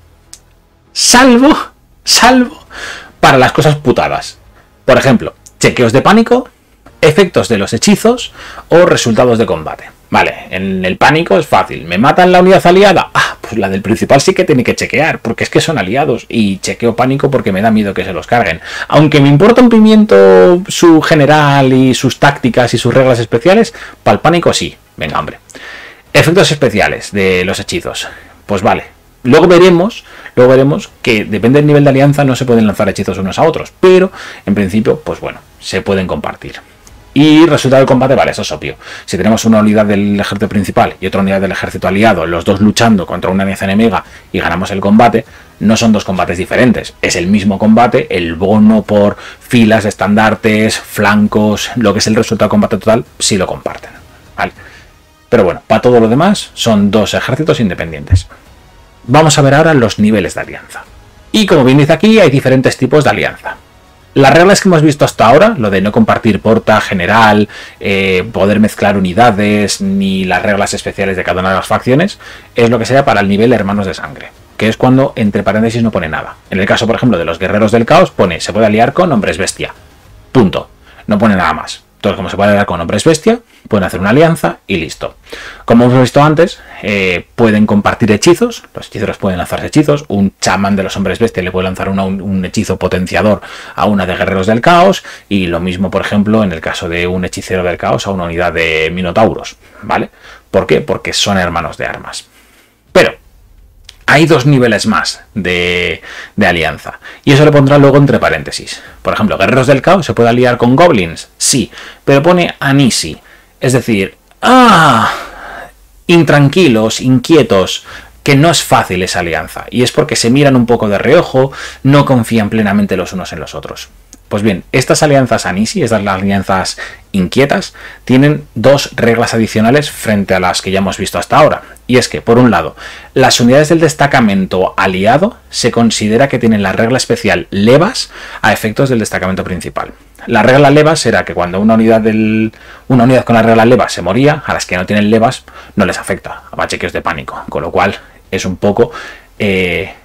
Salvo, salvo para las cosas putadas. Por ejemplo, chequeos de pánico, efectos de los hechizos o resultados de combate. Vale, en el pánico es fácil. ¿Me matan la unidad aliada? Ah, pues la del principal sí que tiene que chequear, porque es que son aliados. Y chequeo pánico porque me da miedo que se los carguen. Aunque me importa un pimiento su general y sus tácticas y sus reglas especiales, para el pánico sí. Venga, hombre. Efectos especiales de los hechizos. Pues vale. Luego veremos, luego veremos que depende del nivel de alianza no se pueden lanzar hechizos unos a otros, pero en principio, pues bueno, se pueden compartir. Y resultado del combate, vale, eso es obvio. Si tenemos una unidad del ejército principal y otra unidad del ejército aliado, los dos luchando contra una alianza enemiga y ganamos el combate, no son dos combates diferentes. Es el mismo combate, el bono por filas, estandartes, flancos, lo que es el resultado del combate total, sí lo comparten. ¿Vale? Pero bueno, para todo lo demás, son dos ejércitos independientes. Vamos a ver ahora los niveles de alianza. Y como bien dice aquí, hay diferentes tipos de alianza. Las reglas que hemos visto hasta ahora, lo de no compartir porta, general, eh, poder mezclar unidades, ni las reglas especiales de cada una de las facciones, es lo que sea para el nivel hermanos de sangre, que es cuando entre paréntesis no pone nada. En el caso, por ejemplo, de los guerreros del caos, pone se puede aliar con hombres bestia. Punto. No pone nada más. Entonces, como se puede aliar con hombres bestia, pueden hacer una alianza y listo. Como hemos visto antes, eh, pueden compartir hechizos. Los hechiceros pueden lanzar hechizos. Un chamán de los hombres bestia le puede lanzar una, un, un hechizo potenciador a una de guerreros del caos. Y lo mismo, por ejemplo, en el caso de un hechicero del caos a una unidad de minotauros. ¿Vale? ¿Por qué? Porque son hermanos de armas. Pero hay dos niveles más de, de alianza. Y eso lo pondrá luego entre paréntesis. Por ejemplo, guerreros del caos se puede aliar con goblins. Sí, pero pone uneasy. Es decir, ¡ah! Intranquilos, inquietos, que no es fácil esa alianza. Y es porque se miran un poco de reojo, no confían plenamente los unos en los otros. Pues bien, estas alianzas uneasy, estas alianzas inquietas, tienen dos reglas adicionales frente a las que ya hemos visto hasta ahora. Y es que, por un lado, las unidades del destacamento aliado se considera que tienen la regla especial levas a efectos del destacamento principal. La regla levas era que cuando una unidad, del, una unidad con la regla levas se moría, a las que no tienen levas no les afecta, a chequeos de pánico. Con lo cual es un poco eh,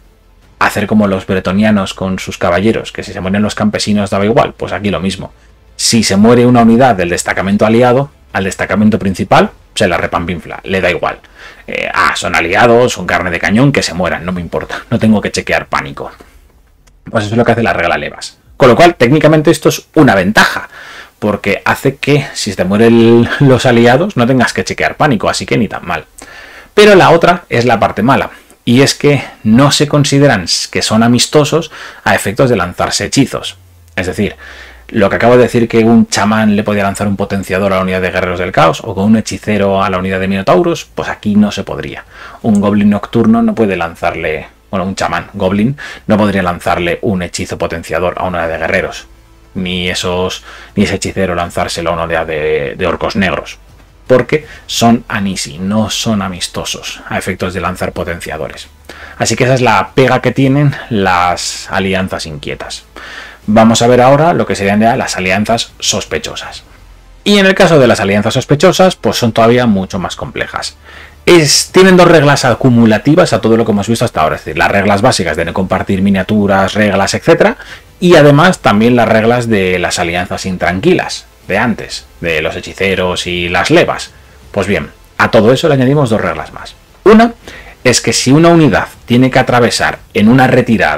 hacer como los bretonianos con sus caballeros, que si se mueren los campesinos daba igual. Pues aquí lo mismo. Si se muere una unidad del destacamento aliado, al destacamento principal se la repampinfla, le da igual. Eh, ah, son aliados, son carne de cañón, que se mueran, no me importa. No tengo que chequear pánico. Pues eso es lo que hace la regla levas. Con lo cual, técnicamente esto es una ventaja, porque hace que si te mueren los aliados no tengas que chequear pánico, así que ni tan mal. Pero la otra es la parte mala, y es que no se consideran que son amistosos a efectos de lanzarse hechizos. Es decir, lo que acabo de decir que un chamán le podía lanzar un potenciador a la unidad de guerreros del caos o con un hechicero a la unidad de minotauros, pues aquí no se podría. Un goblin nocturno no puede lanzarle... Bueno, un chamán goblin no podría lanzarle un hechizo potenciador a una de guerreros. Ni esos ni ese hechicero lanzárselo a una unidad de, de orcos negros. Porque son uneasy, no son amistosos a efectos de lanzar potenciadores. Así que esa es la pega que tienen las alianzas inquietas. Vamos a ver ahora lo que serían ya las alianzas sospechosas. Y en el caso de las alianzas sospechosas, pues son todavía mucho más complejas. Es, tienen dos reglas acumulativas a todo lo que hemos visto hasta ahora, es decir, las reglas básicas de no compartir miniaturas, reglas, etcétera, y además también las reglas de las alianzas intranquilas, de antes, de los hechiceros y las levas. Pues bien, a todo eso le añadimos dos reglas más. Una es que si una unidad tiene que atravesar en una retirada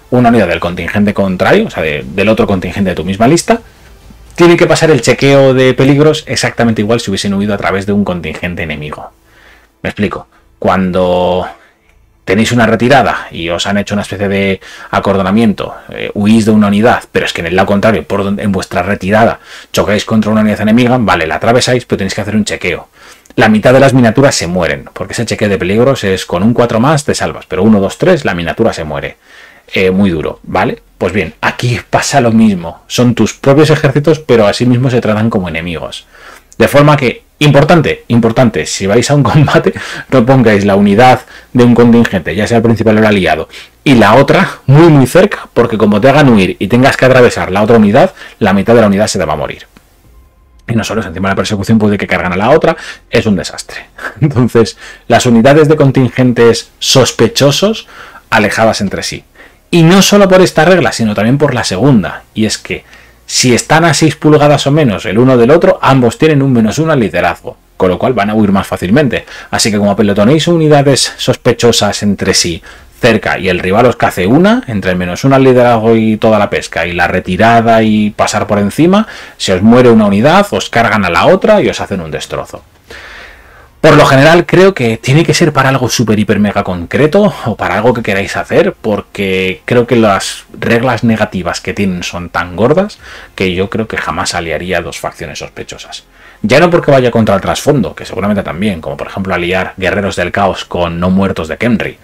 una unidad del contingente contrario, o sea, de, del otro contingente de tu misma lista, tiene que pasar el chequeo de peligros exactamente igual si hubiesen huido a través de un contingente enemigo. Me explico. Cuando tenéis una retirada y os han hecho una especie de acordonamiento, eh, huís de una unidad, pero es que en el lado contrario, por donde, en vuestra retirada, chocáis contra una unidad enemiga, vale, la atravesáis, pero tenéis que hacer un chequeo. La mitad de las miniaturas se mueren, porque ese chequeo de peligros es con un cuatro más te salvas, pero uno, dos, tres, la miniatura se muere. Eh, muy duro, ¿vale? Pues bien, aquí pasa lo mismo. Son tus propios ejércitos, pero asimismo se tratan como enemigos. De forma que, importante, importante, si vais a un combate, no pongáis la unidad de un contingente, ya sea el principal o el aliado, y la otra muy muy cerca, porque como te hagan huir y tengas que atravesar la otra unidad, la mitad de la unidad se te va a morir. Y no solo eso, encima de la persecución puede que cargan a la otra, es un desastre. Entonces, las unidades de contingentes sospechosos, alejadas entre sí. Y no solo por esta regla, sino también por la segunda, y es que si están a seis pulgadas o menos el uno del otro, ambos tienen un menos uno al liderazgo, con lo cual van a huir más fácilmente. Así que como pelotonéis unidades sospechosas entre sí cerca y el rival os cace una, entre el menos uno al liderazgo y toda la pesca y la retirada y pasar por encima, se os muere una unidad, os cargan a la otra y os hacen un destrozo. Por lo general creo que tiene que ser para algo súper hiper mega concreto o para algo que queráis hacer, porque creo que las reglas negativas que tienen son tan gordas que yo creo que jamás aliaría dos facciones sospechosas. Ya no porque vaya contra el trasfondo, que seguramente también, como por ejemplo aliar guerreros del caos con no muertos de Kenry.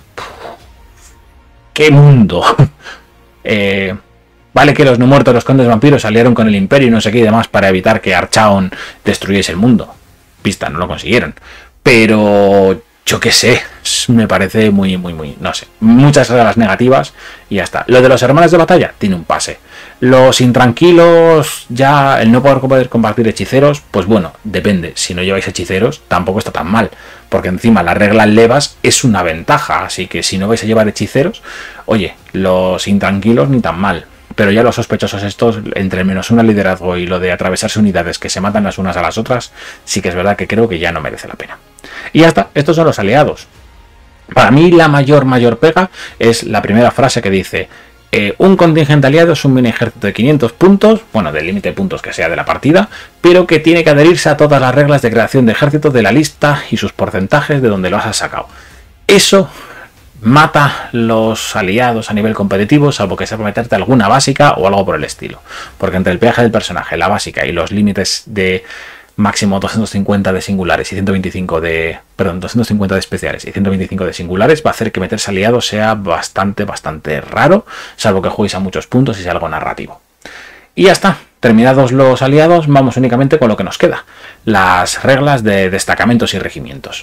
¡Qué mundo! eh, vale que los no muertos, los condes vampiros, aliaron con el imperio y no sé qué y demás para evitar que Archaon destruyese el mundo. Pista, no lo consiguieron. Pero yo qué sé, me parece muy, muy, muy, no sé. Muchas reglas negativas y ya está. Lo de los hermanos de batalla tiene un pase. Los intranquilos, ya el no poder, poder compartir hechiceros, pues bueno, depende. Si no lleváis hechiceros, tampoco está tan mal. Porque encima la regla levas es una ventaja. Así que si no vais a llevar hechiceros, oye, los intranquilos ni tan mal. Pero ya los sospechosos estos, entre el menos uno al liderazgo y lo de atravesarse unidades que se matan las unas a las otras, sí que es verdad que creo que ya no merece la pena. Y ya está, estos son los aliados. Para mí la mayor, mayor pega es la primera frase que dice eh, un contingente aliado es un mini ejército de quinientos puntos, bueno, del límite de puntos que sea de la partida, pero que tiene que adherirse a todas las reglas de creación de ejército de la lista y sus porcentajes de donde lo has sacado. Eso mata los aliados a nivel competitivo, salvo que sepa meterte alguna básica o algo por el estilo. Porque entre el peaje del personaje, la básica y los límites de máximo doscientos cincuenta de singulares y ciento veinticinco de... Perdón, doscientos cincuenta de especiales y ciento veinticinco de singulares va a hacer que meterse aliados sea bastante, bastante raro, salvo que jueguéis a muchos puntos y sea algo narrativo. Y ya está. Terminados los aliados, vamos únicamente con lo que nos queda. Las reglas de destacamentos y regimientos.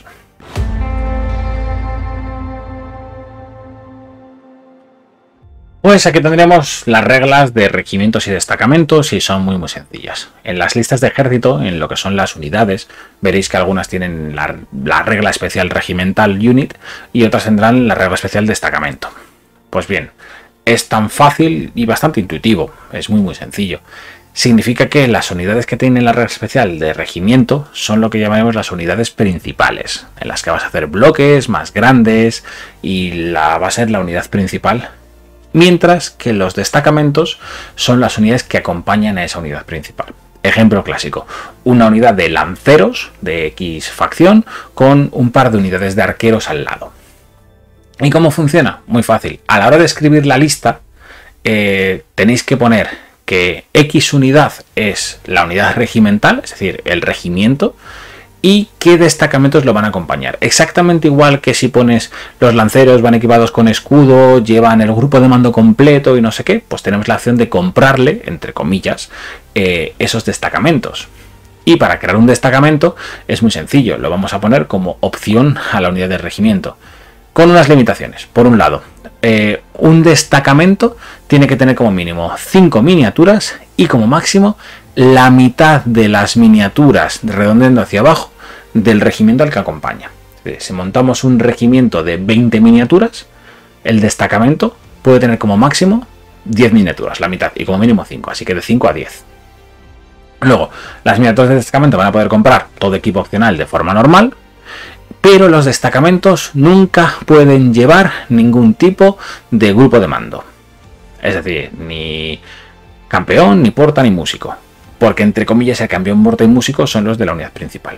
Pues aquí tendremos las reglas de regimientos y destacamentos y son muy muy sencillas. En las listas de ejército, en lo que son las unidades, veréis que algunas tienen la, la regla especial regimental unit y otras tendrán la regla especial destacamento. Pues bien, es tan fácil y bastante intuitivo, es muy muy sencillo. Significa que las unidades que tienen la regla especial de regimiento son lo que llamaremos las unidades principales, en las que vas a hacer bloques más grandes y la va a ser la unidad principal. Mientras que los destacamentos son las unidades que acompañan a esa unidad principal. Ejemplo clásico, una unidad de lanceros de X facción con un par de unidades de arqueros al lado. ¿Y cómo funciona? Muy fácil. A la hora de escribir la lista, eh, tenéis que poner que X unidad es la unidad regimental, es decir, el regimiento, y qué destacamentos lo van a acompañar. Exactamente igual que si pones los lanceros van equipados con escudo, llevan el grupo de mando completo y no sé qué, pues tenemos la opción de comprarle, entre comillas, eh, esos destacamentos. Y para crear un destacamento es muy sencillo, lo vamos a poner como opción a la unidad de regimiento, con unas limitaciones. Por un lado, eh, un destacamento tiene que tener como mínimo cinco miniaturas y como máximo la mitad de las miniaturas, redondeando hacia abajo, del regimiento al que acompaña. Si montamos un regimiento de veinte miniaturas, el destacamento puede tener como máximo diez miniaturas, la mitad, y como mínimo cinco, así que de cinco a diez. Luego, las miniaturas de destacamento van a poder comprar todo equipo opcional de forma normal, pero los destacamentos nunca pueden llevar ningún tipo de grupo de mando. Es decir, ni campeón, ni porta, ni músico. Porque entre comillas el campeón, porta y músico son los de la unidad principal.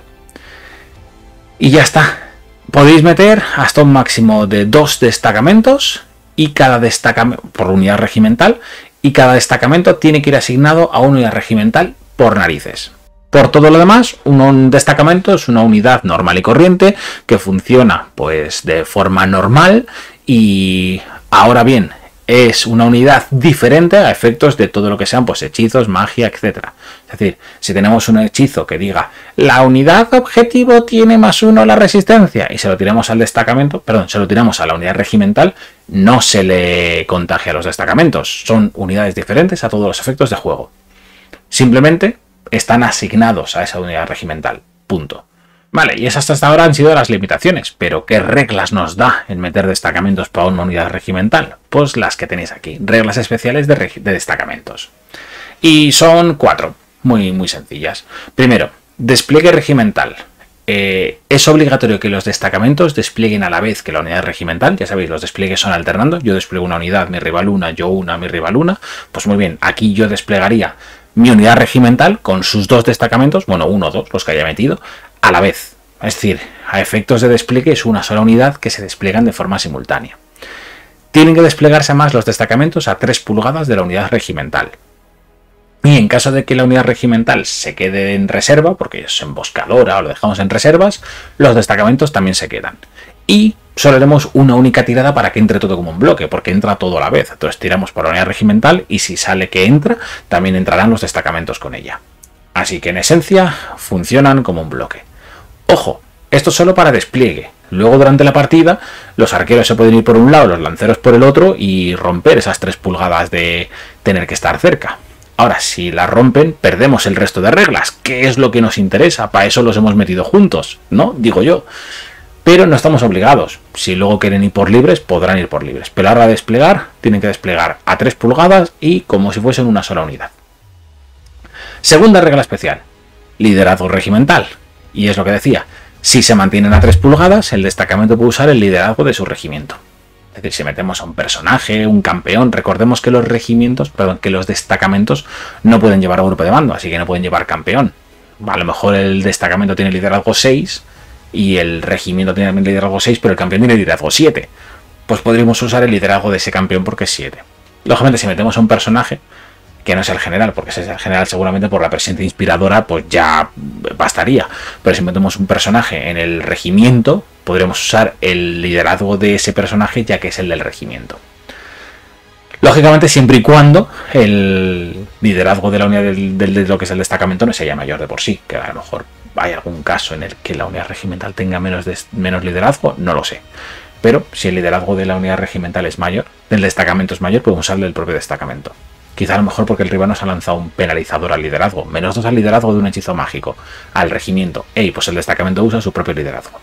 Y ya está. Podéis meter hasta un máximo de dos destacamentos y cada destacamento por unidad regimental, y cada destacamento tiene que ir asignado a una unidad regimental por narices. Por todo lo demás, un destacamento es una unidad normal y corriente que funciona pues de forma normal, y ahora bien, es una unidad diferente a efectos de todo lo que sean pues hechizos, magia, etcétera. Es decir, si tenemos un hechizo que diga la unidad objetivo tiene más uno a la resistencia y se lo tiramos al destacamento, perdón, se lo tiramos a la unidad regimental, no se le contagia a los destacamentos. Son unidades diferentes a todos los efectos de juego. Simplemente están asignados a esa unidad regimental. Punto. Vale, y esas hasta ahora han sido las limitaciones, pero ¿qué reglas nos da en meter destacamentos para una unidad regimental? Pues las que tenéis aquí, reglas especiales de, de destacamentos. Y son cuatro, muy, muy sencillas. Primero, despliegue regimental. Eh, es obligatorio que los destacamentos desplieguen a la vez que la unidad regimental. Ya sabéis, los despliegues son alternando. Yo despliego una unidad, mi rival una, yo una, mi rival una. Pues muy bien, aquí yo desplegaría mi unidad regimental con sus dos destacamentos, bueno, uno o dos, los que haya metido, a la vez. Es decir, a efectos de despliegue es una sola unidad que se despliegan de forma simultánea. Tienen que desplegarse más los destacamentos a tres pulgadas de la unidad regimental. Y en caso de que la unidad regimental se quede en reserva, porque es emboscadora o lo dejamos en reservas, los destacamentos también se quedan. Y solo haremos una única tirada para que entre todo como un bloque, porque entra todo a la vez. Entonces tiramos por la unidad regimental y si sale que entra, también entrarán los destacamentos con ella. Así que en esencia funcionan como un bloque. Ojo, esto es solo para despliegue. Luego durante la partida los arqueros se pueden ir por un lado, los lanceros por el otro y romper esas tres pulgadas de tener que estar cerca. Ahora, si la rompen, perdemos el resto de reglas. ¿Qué es lo que nos interesa? Para eso los hemos metido juntos, ¿no? Digo yo. Pero no estamos obligados. Si luego quieren ir por libres, podrán ir por libres. Pero ahora desplegar, tienen que desplegar a tres pulgadas y como si fuesen una sola unidad. Segunda regla especial. Liderazgo regimental. Y es lo que decía. Si se mantienen a tres pulgadas, el destacamento puede usar el liderazgo de su regimiento. Es decir, si metemos a un personaje, un campeón, recordemos que los regimientos, perdón, que los destacamentos no pueden llevar a grupo de mando, así que no pueden llevar campeón. A lo mejor el destacamento tiene liderazgo seis y el regimiento tiene liderazgo seis, pero el campeón tiene liderazgo siete. Pues podríamos usar el liderazgo de ese campeón porque es siete. Lógicamente, si metemos a un personaje, que no es el general, porque si es el general seguramente por la presencia inspiradora pues ya bastaría, pero si metemos un personaje en el regimiento podremos usar el liderazgo de ese personaje ya que es el del regimiento. Lógicamente siempre y cuando el liderazgo de la unidad del, del, de lo que es el destacamento no sea mayor de por sí, que a lo mejor hay algún caso en el que la unidad regimental tenga menos, de, menos liderazgo, no lo sé. Pero si el liderazgo de la unidad regimental es mayor, del destacamento es mayor, podemos usarle el propio destacamento. Quizá a lo mejor porque el rival nos ha lanzado un penalizador al liderazgo. Menos dos al liderazgo de un hechizo mágico. Al regimiento. Ey, pues el destacamento usa su propio liderazgo.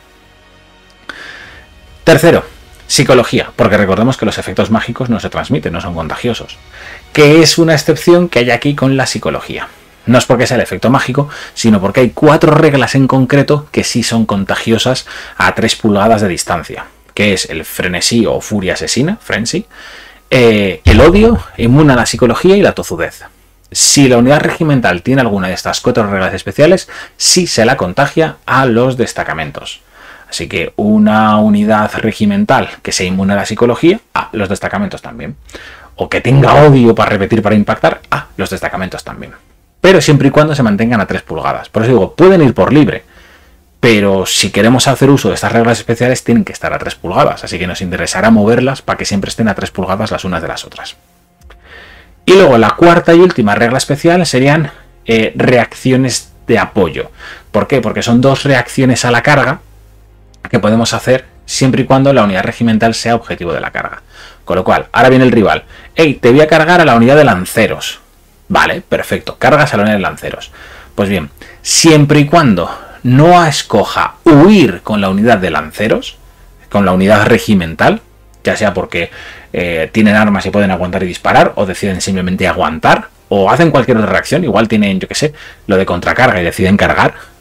Tercero, psicología. Porque recordemos que los efectos mágicos no se transmiten, no son contagiosos. Que es una excepción que hay aquí con la psicología. No es porque sea el efecto mágico, sino porque hay cuatro reglas en concreto que sí son contagiosas a tres pulgadas de distancia. Que es el frenesí o furia asesina, frenzy. Eh, el odio, inmune a la psicología y la tozudez. Si la unidad regimental tiene alguna de estas cuatro reglas especiales, sí se la contagia a los destacamentos. Así que una unidad regimental que sea inmune a la psicología, a los destacamentos también. O que tenga odio para repetir, para impactar, a los destacamentos también. Pero siempre y cuando se mantengan a tres pulgadas. Por eso digo, pueden ir por libre. Pero si queremos hacer uso de estas reglas especiales tienen que estar a tres pulgadas, así que nos interesará moverlas para que siempre estén a tres pulgadas las unas de las otras. Y luego la cuarta y última regla especial serían eh, reacciones de apoyo. ¿Por qué? Porque son dos reacciones a la carga que podemos hacer siempre y cuando la unidad regimental sea objetivo de la carga. Con lo cual, ahora viene el rival. ¡Ey, te voy a cargar a la unidad de lanceros! Vale, perfecto, cargas a la unidad de lanceros. Pues bien, siempre y cuando no escoja huir con la unidad de lanceros, con la unidad regimental, ya sea porque eh, tienen armas y pueden aguantar y disparar, o deciden simplemente aguantar, o hacen cualquier otra reacción, igual tienen, yo qué sé, lo de contracarga y deciden cargar,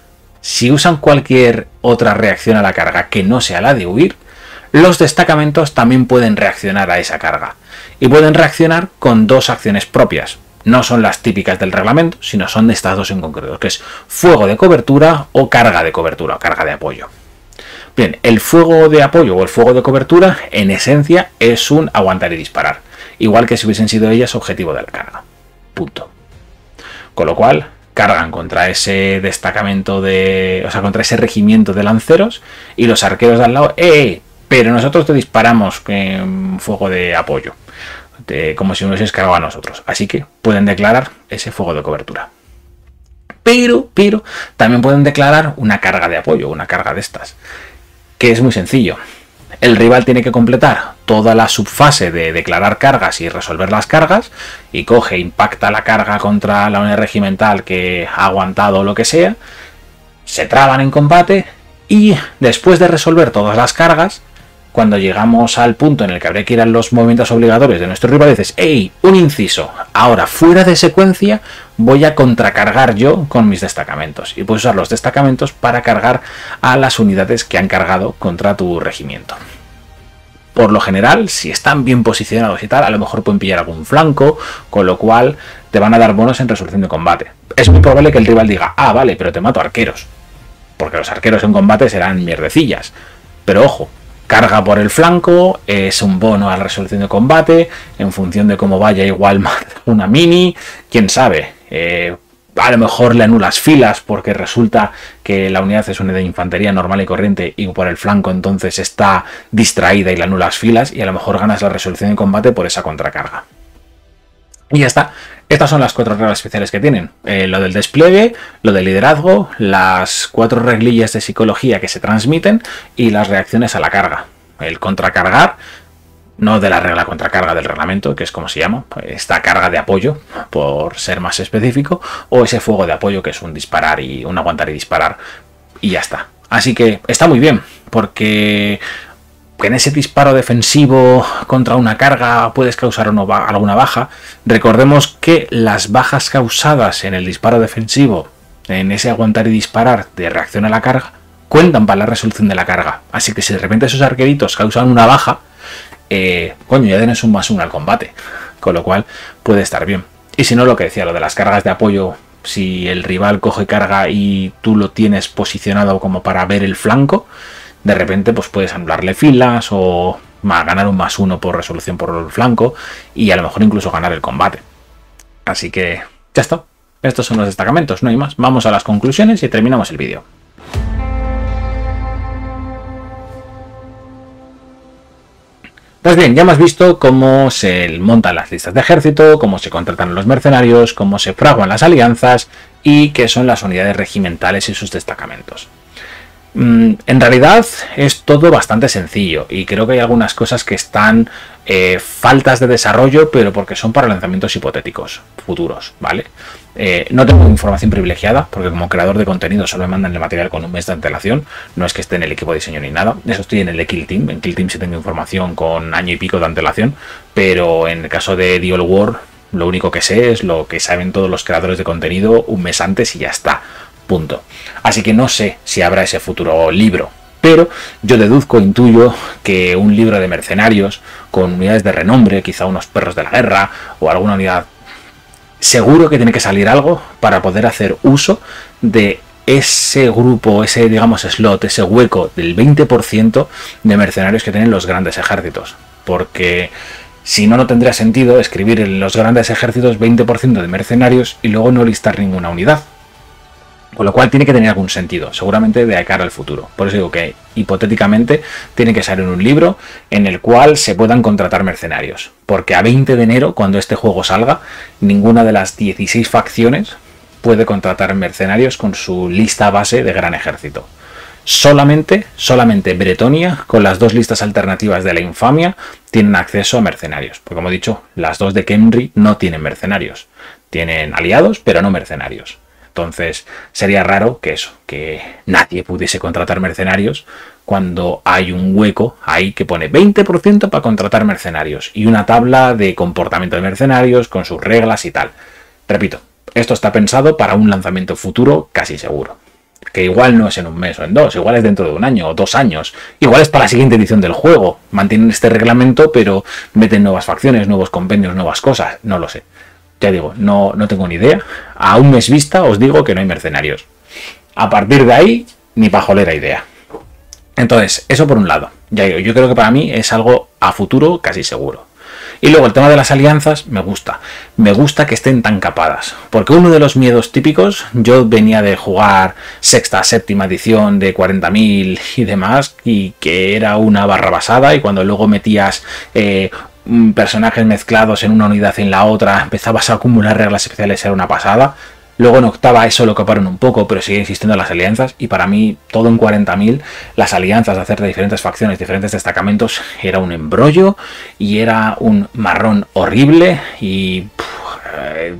Si usan cualquier otra reacción a la carga que no sea la de huir, los destacamentos también pueden reaccionar a esa carga. Y pueden reaccionar con dos acciones propias. No son las típicas del reglamento, sino son de estas dos en concreto, que es fuego de cobertura o carga de cobertura, o carga de apoyo. Bien, el fuego de apoyo o el fuego de cobertura, en esencia, es un aguantar y disparar. Igual que si hubiesen sido ellas objetivo de la carga. Punto. Con lo cual, cargan contra ese destacamento de... o sea, contra ese regimiento de lanceros y los arqueros de al lado, ¡eh! Pero nosotros te disparamos en fuego de apoyo. De, como si nos hubiese cargado a nosotros. Así que pueden declarar ese fuego de cobertura. Pero, pero, también pueden declarar una carga de apoyo, una carga de estas. Que es muy sencillo. El rival tiene que completar toda la subfase de declarar cargas y resolver las cargas, y coge, impacta la carga contra la unidad regimental que ha aguantado o lo que sea, se traban en combate, y después de resolver todas las cargas, cuando llegamos al punto en el que habría que ir a los movimientos obligatorios de nuestro rival, dices, ¡hey! Un inciso. Ahora, fuera de secuencia, voy a contracargar yo con mis destacamentos. Y puedes usar los destacamentos para cargar a las unidades que han cargado contra tu regimiento. Por lo general, si están bien posicionados y tal, a lo mejor pueden pillar algún flanco, con lo cual te van a dar bonos en resolución de combate. Es muy probable que el rival diga, ah, vale, pero te mato arqueros. Porque los arqueros en combate serán mierdecillas. Pero ojo, carga por el flanco, es un bono a la resolución de combate, en función de cómo vaya igual una mini, quién sabe, eh, a lo mejor le anulas filas porque resulta que la unidad es una unidad de infantería normal y corriente y por el flanco entonces está distraída y le anulas filas y a lo mejor ganas la resolución de combate por esa contracarga. Y ya está. Estas son las cuatro reglas especiales que tienen. Eh, lo del despliegue, lo del liderazgo, las cuatro reglillas de psicología que se transmiten y las reacciones a la carga. El contracargar, no de la regla contracarga del reglamento, que es como se llama, esta carga de apoyo, por ser más específico, o ese fuego de apoyo que es un disparar y un aguantar y disparar, y ya está. Así que está muy bien, porque en ese disparo defensivo contra una carga puedes causar alguna baja. Recordemos que las bajas causadas en el disparo defensivo, en ese aguantar y disparar de reacción a la carga, cuentan para la resolución de la carga. Así que si de repente esos arqueritos causan una baja, eh, coño, ya tienes un más uno al combate. Con lo cual puede estar bien. Y si no, lo que decía, lo de las cargas de apoyo, si el rival coge carga y tú lo tienes posicionado como para ver el flanco, de repente pues puedes anularle filas o ganar un más uno por resolución por el flanco y a lo mejor incluso ganar el combate. Así que ya está. Estos son los destacamentos, no hay más. Vamos a las conclusiones y terminamos el vídeo. Pues bien, ya hemos visto cómo se montan las listas de ejército, cómo se contratan los mercenarios, cómo se fraguan las alianzas y qué son las unidades regimentales y sus destacamentos. En realidad es todo bastante sencillo y creo que hay algunas cosas que están eh, faltas de desarrollo, pero porque son para lanzamientos hipotéticos futuros, ¿vale? Eh, no tengo información privilegiada porque como creador de contenido solo me mandan el material con un mes de antelación, no es que esté en el equipo de diseño ni nada. Eso estoy en el de Kill Team, en Kill Team sí tengo información con año y pico de antelación, pero en el caso de Duel War lo único que sé es lo que saben todos los creadores de contenido un mes antes y ya está. Punto. Así que no sé si habrá ese futuro libro, pero yo deduzco, intuyo que un libro de mercenarios con unidades de renombre, quizá unos perros de la guerra o alguna unidad, seguro que tiene que salir algo para poder hacer uso de ese grupo, ese digamos slot, ese hueco del veinte por ciento de mercenarios que tienen los grandes ejércitos, porque si no, no tendría sentido escribir en los grandes ejércitos veinte por ciento de mercenarios y luego no listar ninguna unidad. Con lo cual tiene que tener algún sentido, seguramente de cara al futuro. Por eso digo que hipotéticamente tiene que salir un libro en el cual se puedan contratar mercenarios. Porque a veinte de enero, cuando este juego salga, ninguna de las dieciséis facciones puede contratar mercenarios con su lista base de gran ejército. Solamente, solamente Bretonia, con las dos listas alternativas de la infamia, tienen acceso a mercenarios. Porque como he dicho, las dos de Khemri no tienen mercenarios. Tienen aliados, pero no mercenarios. Entonces sería raro que eso, que nadie pudiese contratar mercenarios cuando hay un hueco ahí que pone veinte por ciento para contratar mercenarios y una tabla de comportamiento de mercenarios con sus reglas y tal. Repito, esto está pensado para un lanzamiento futuro casi seguro. que igual no es en un mes o en dos, igual es dentro de un año o dos años, igual es para la siguiente edición del juego, mantienen este reglamento pero meten nuevas facciones, nuevos compendios, nuevas cosas, no lo sé. Ya digo, no, no tengo ni idea. A un mes vista os digo que no hay mercenarios. A partir de ahí, ni pajolera idea. Entonces, eso por un lado. Ya digo, yo creo que para mí es algo a futuro casi seguro. Y luego el tema de las alianzas me gusta. Me gusta que estén tan capadas. Porque uno de los miedos típicos, yo venía de jugar sexta, séptima edición de cuarenta mil y demás, y que era una barra basada, y cuando luego metías eh, personajes mezclados en una unidad y en la otra, empezabas a acumular reglas especiales, era una pasada. Luego en octava eso lo caparon un poco, pero sigue insistiendo en las alianzas, y para mí todo en cuarenta mil, las alianzas, hacer de diferentes facciones, diferentes destacamentos, era un embrollo y era un marrón horrible y pff, eh,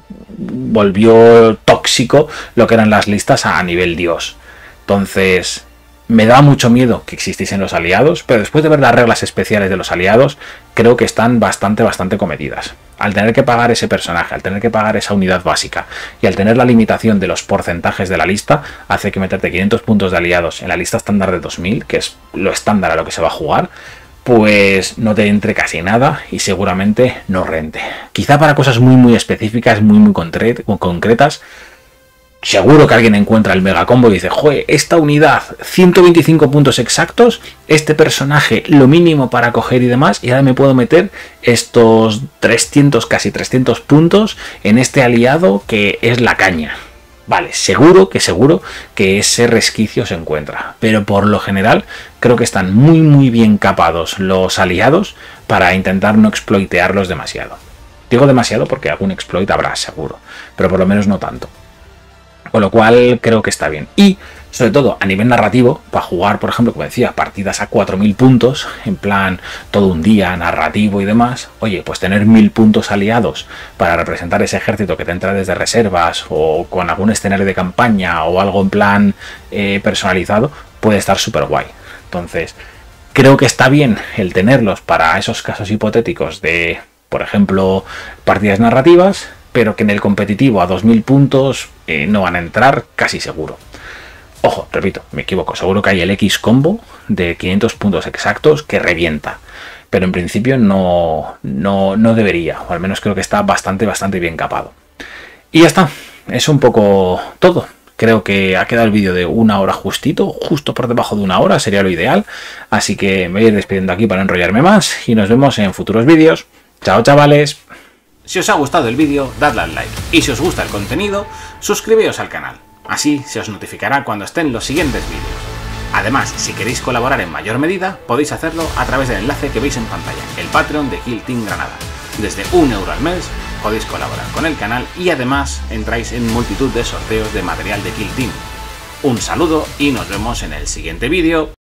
volvió tóxico lo que eran las listas a nivel dios. Entonces me da mucho miedo que existiesen los aliados, pero después de ver las reglas especiales de los aliados, creo que están bastante, bastante comedidas. Al tener que pagar ese personaje, al tener que pagar esa unidad básica y al tener la limitación de los porcentajes de la lista, hace que meterte quinientos puntos de aliados en la lista estándar de dos mil, que es lo estándar a lo que se va a jugar, pues no te entre casi nada y seguramente no rente. Quizá para cosas muy muy específicas, muy muy concretas, seguro que alguien encuentra el mega combo y dice, joder, esta unidad, ciento veinticinco puntos exactos, este personaje, lo mínimo para coger y demás, y ahora me puedo meter estos trescientos, casi trescientos puntos en este aliado que es la caña. Vale, seguro que seguro que ese resquicio se encuentra, pero por lo general creo que están muy muy bien capados los aliados para intentar no exploitearlos demasiado. Digo demasiado porque algún exploit habrá seguro, pero por lo menos no tanto. Con lo cual creo que está bien. Y sobre todo a nivel narrativo, para jugar, por ejemplo, como decía, partidas a cuatro mil puntos, en plan todo un día narrativo y demás, oye, pues tener mil puntos aliados para representar ese ejército que te entra desde reservas o con algún escenario de campaña o algo en plan eh, personalizado, puede estar súper guay. Entonces, creo que está bien el tenerlos para esos casos hipotéticos de, por ejemplo, partidas narrativas, pero que en el competitivo a dos mil puntos eh, no van a entrar casi seguro. Ojo, repito, me equivoco, seguro que hay el X combo de quinientos puntos exactos que revienta, pero en principio no, no, no debería, o al menos creo que está bastante, bastante bien capado. Y ya está, es un poco todo. Creo que ha quedado el vídeo de una hora justito, justo por debajo de una hora, sería lo ideal, así que me voy a ir despidiendo aquí para no enrollarme más y nos vemos en futuros vídeos. Chao, chavales. Si os ha gustado el vídeo, dadle al like, y si os gusta el contenido, suscribíos al canal, así se os notificará cuando estén los siguientes vídeos. Además, si queréis colaborar en mayor medida, podéis hacerlo a través del enlace que veis en pantalla, el Patreon de Kill Team Granada. Desde un euro al mes podéis colaborar con el canal y además entráis en multitud de sorteos de material de Kill Team. Un saludo y nos vemos en el siguiente vídeo.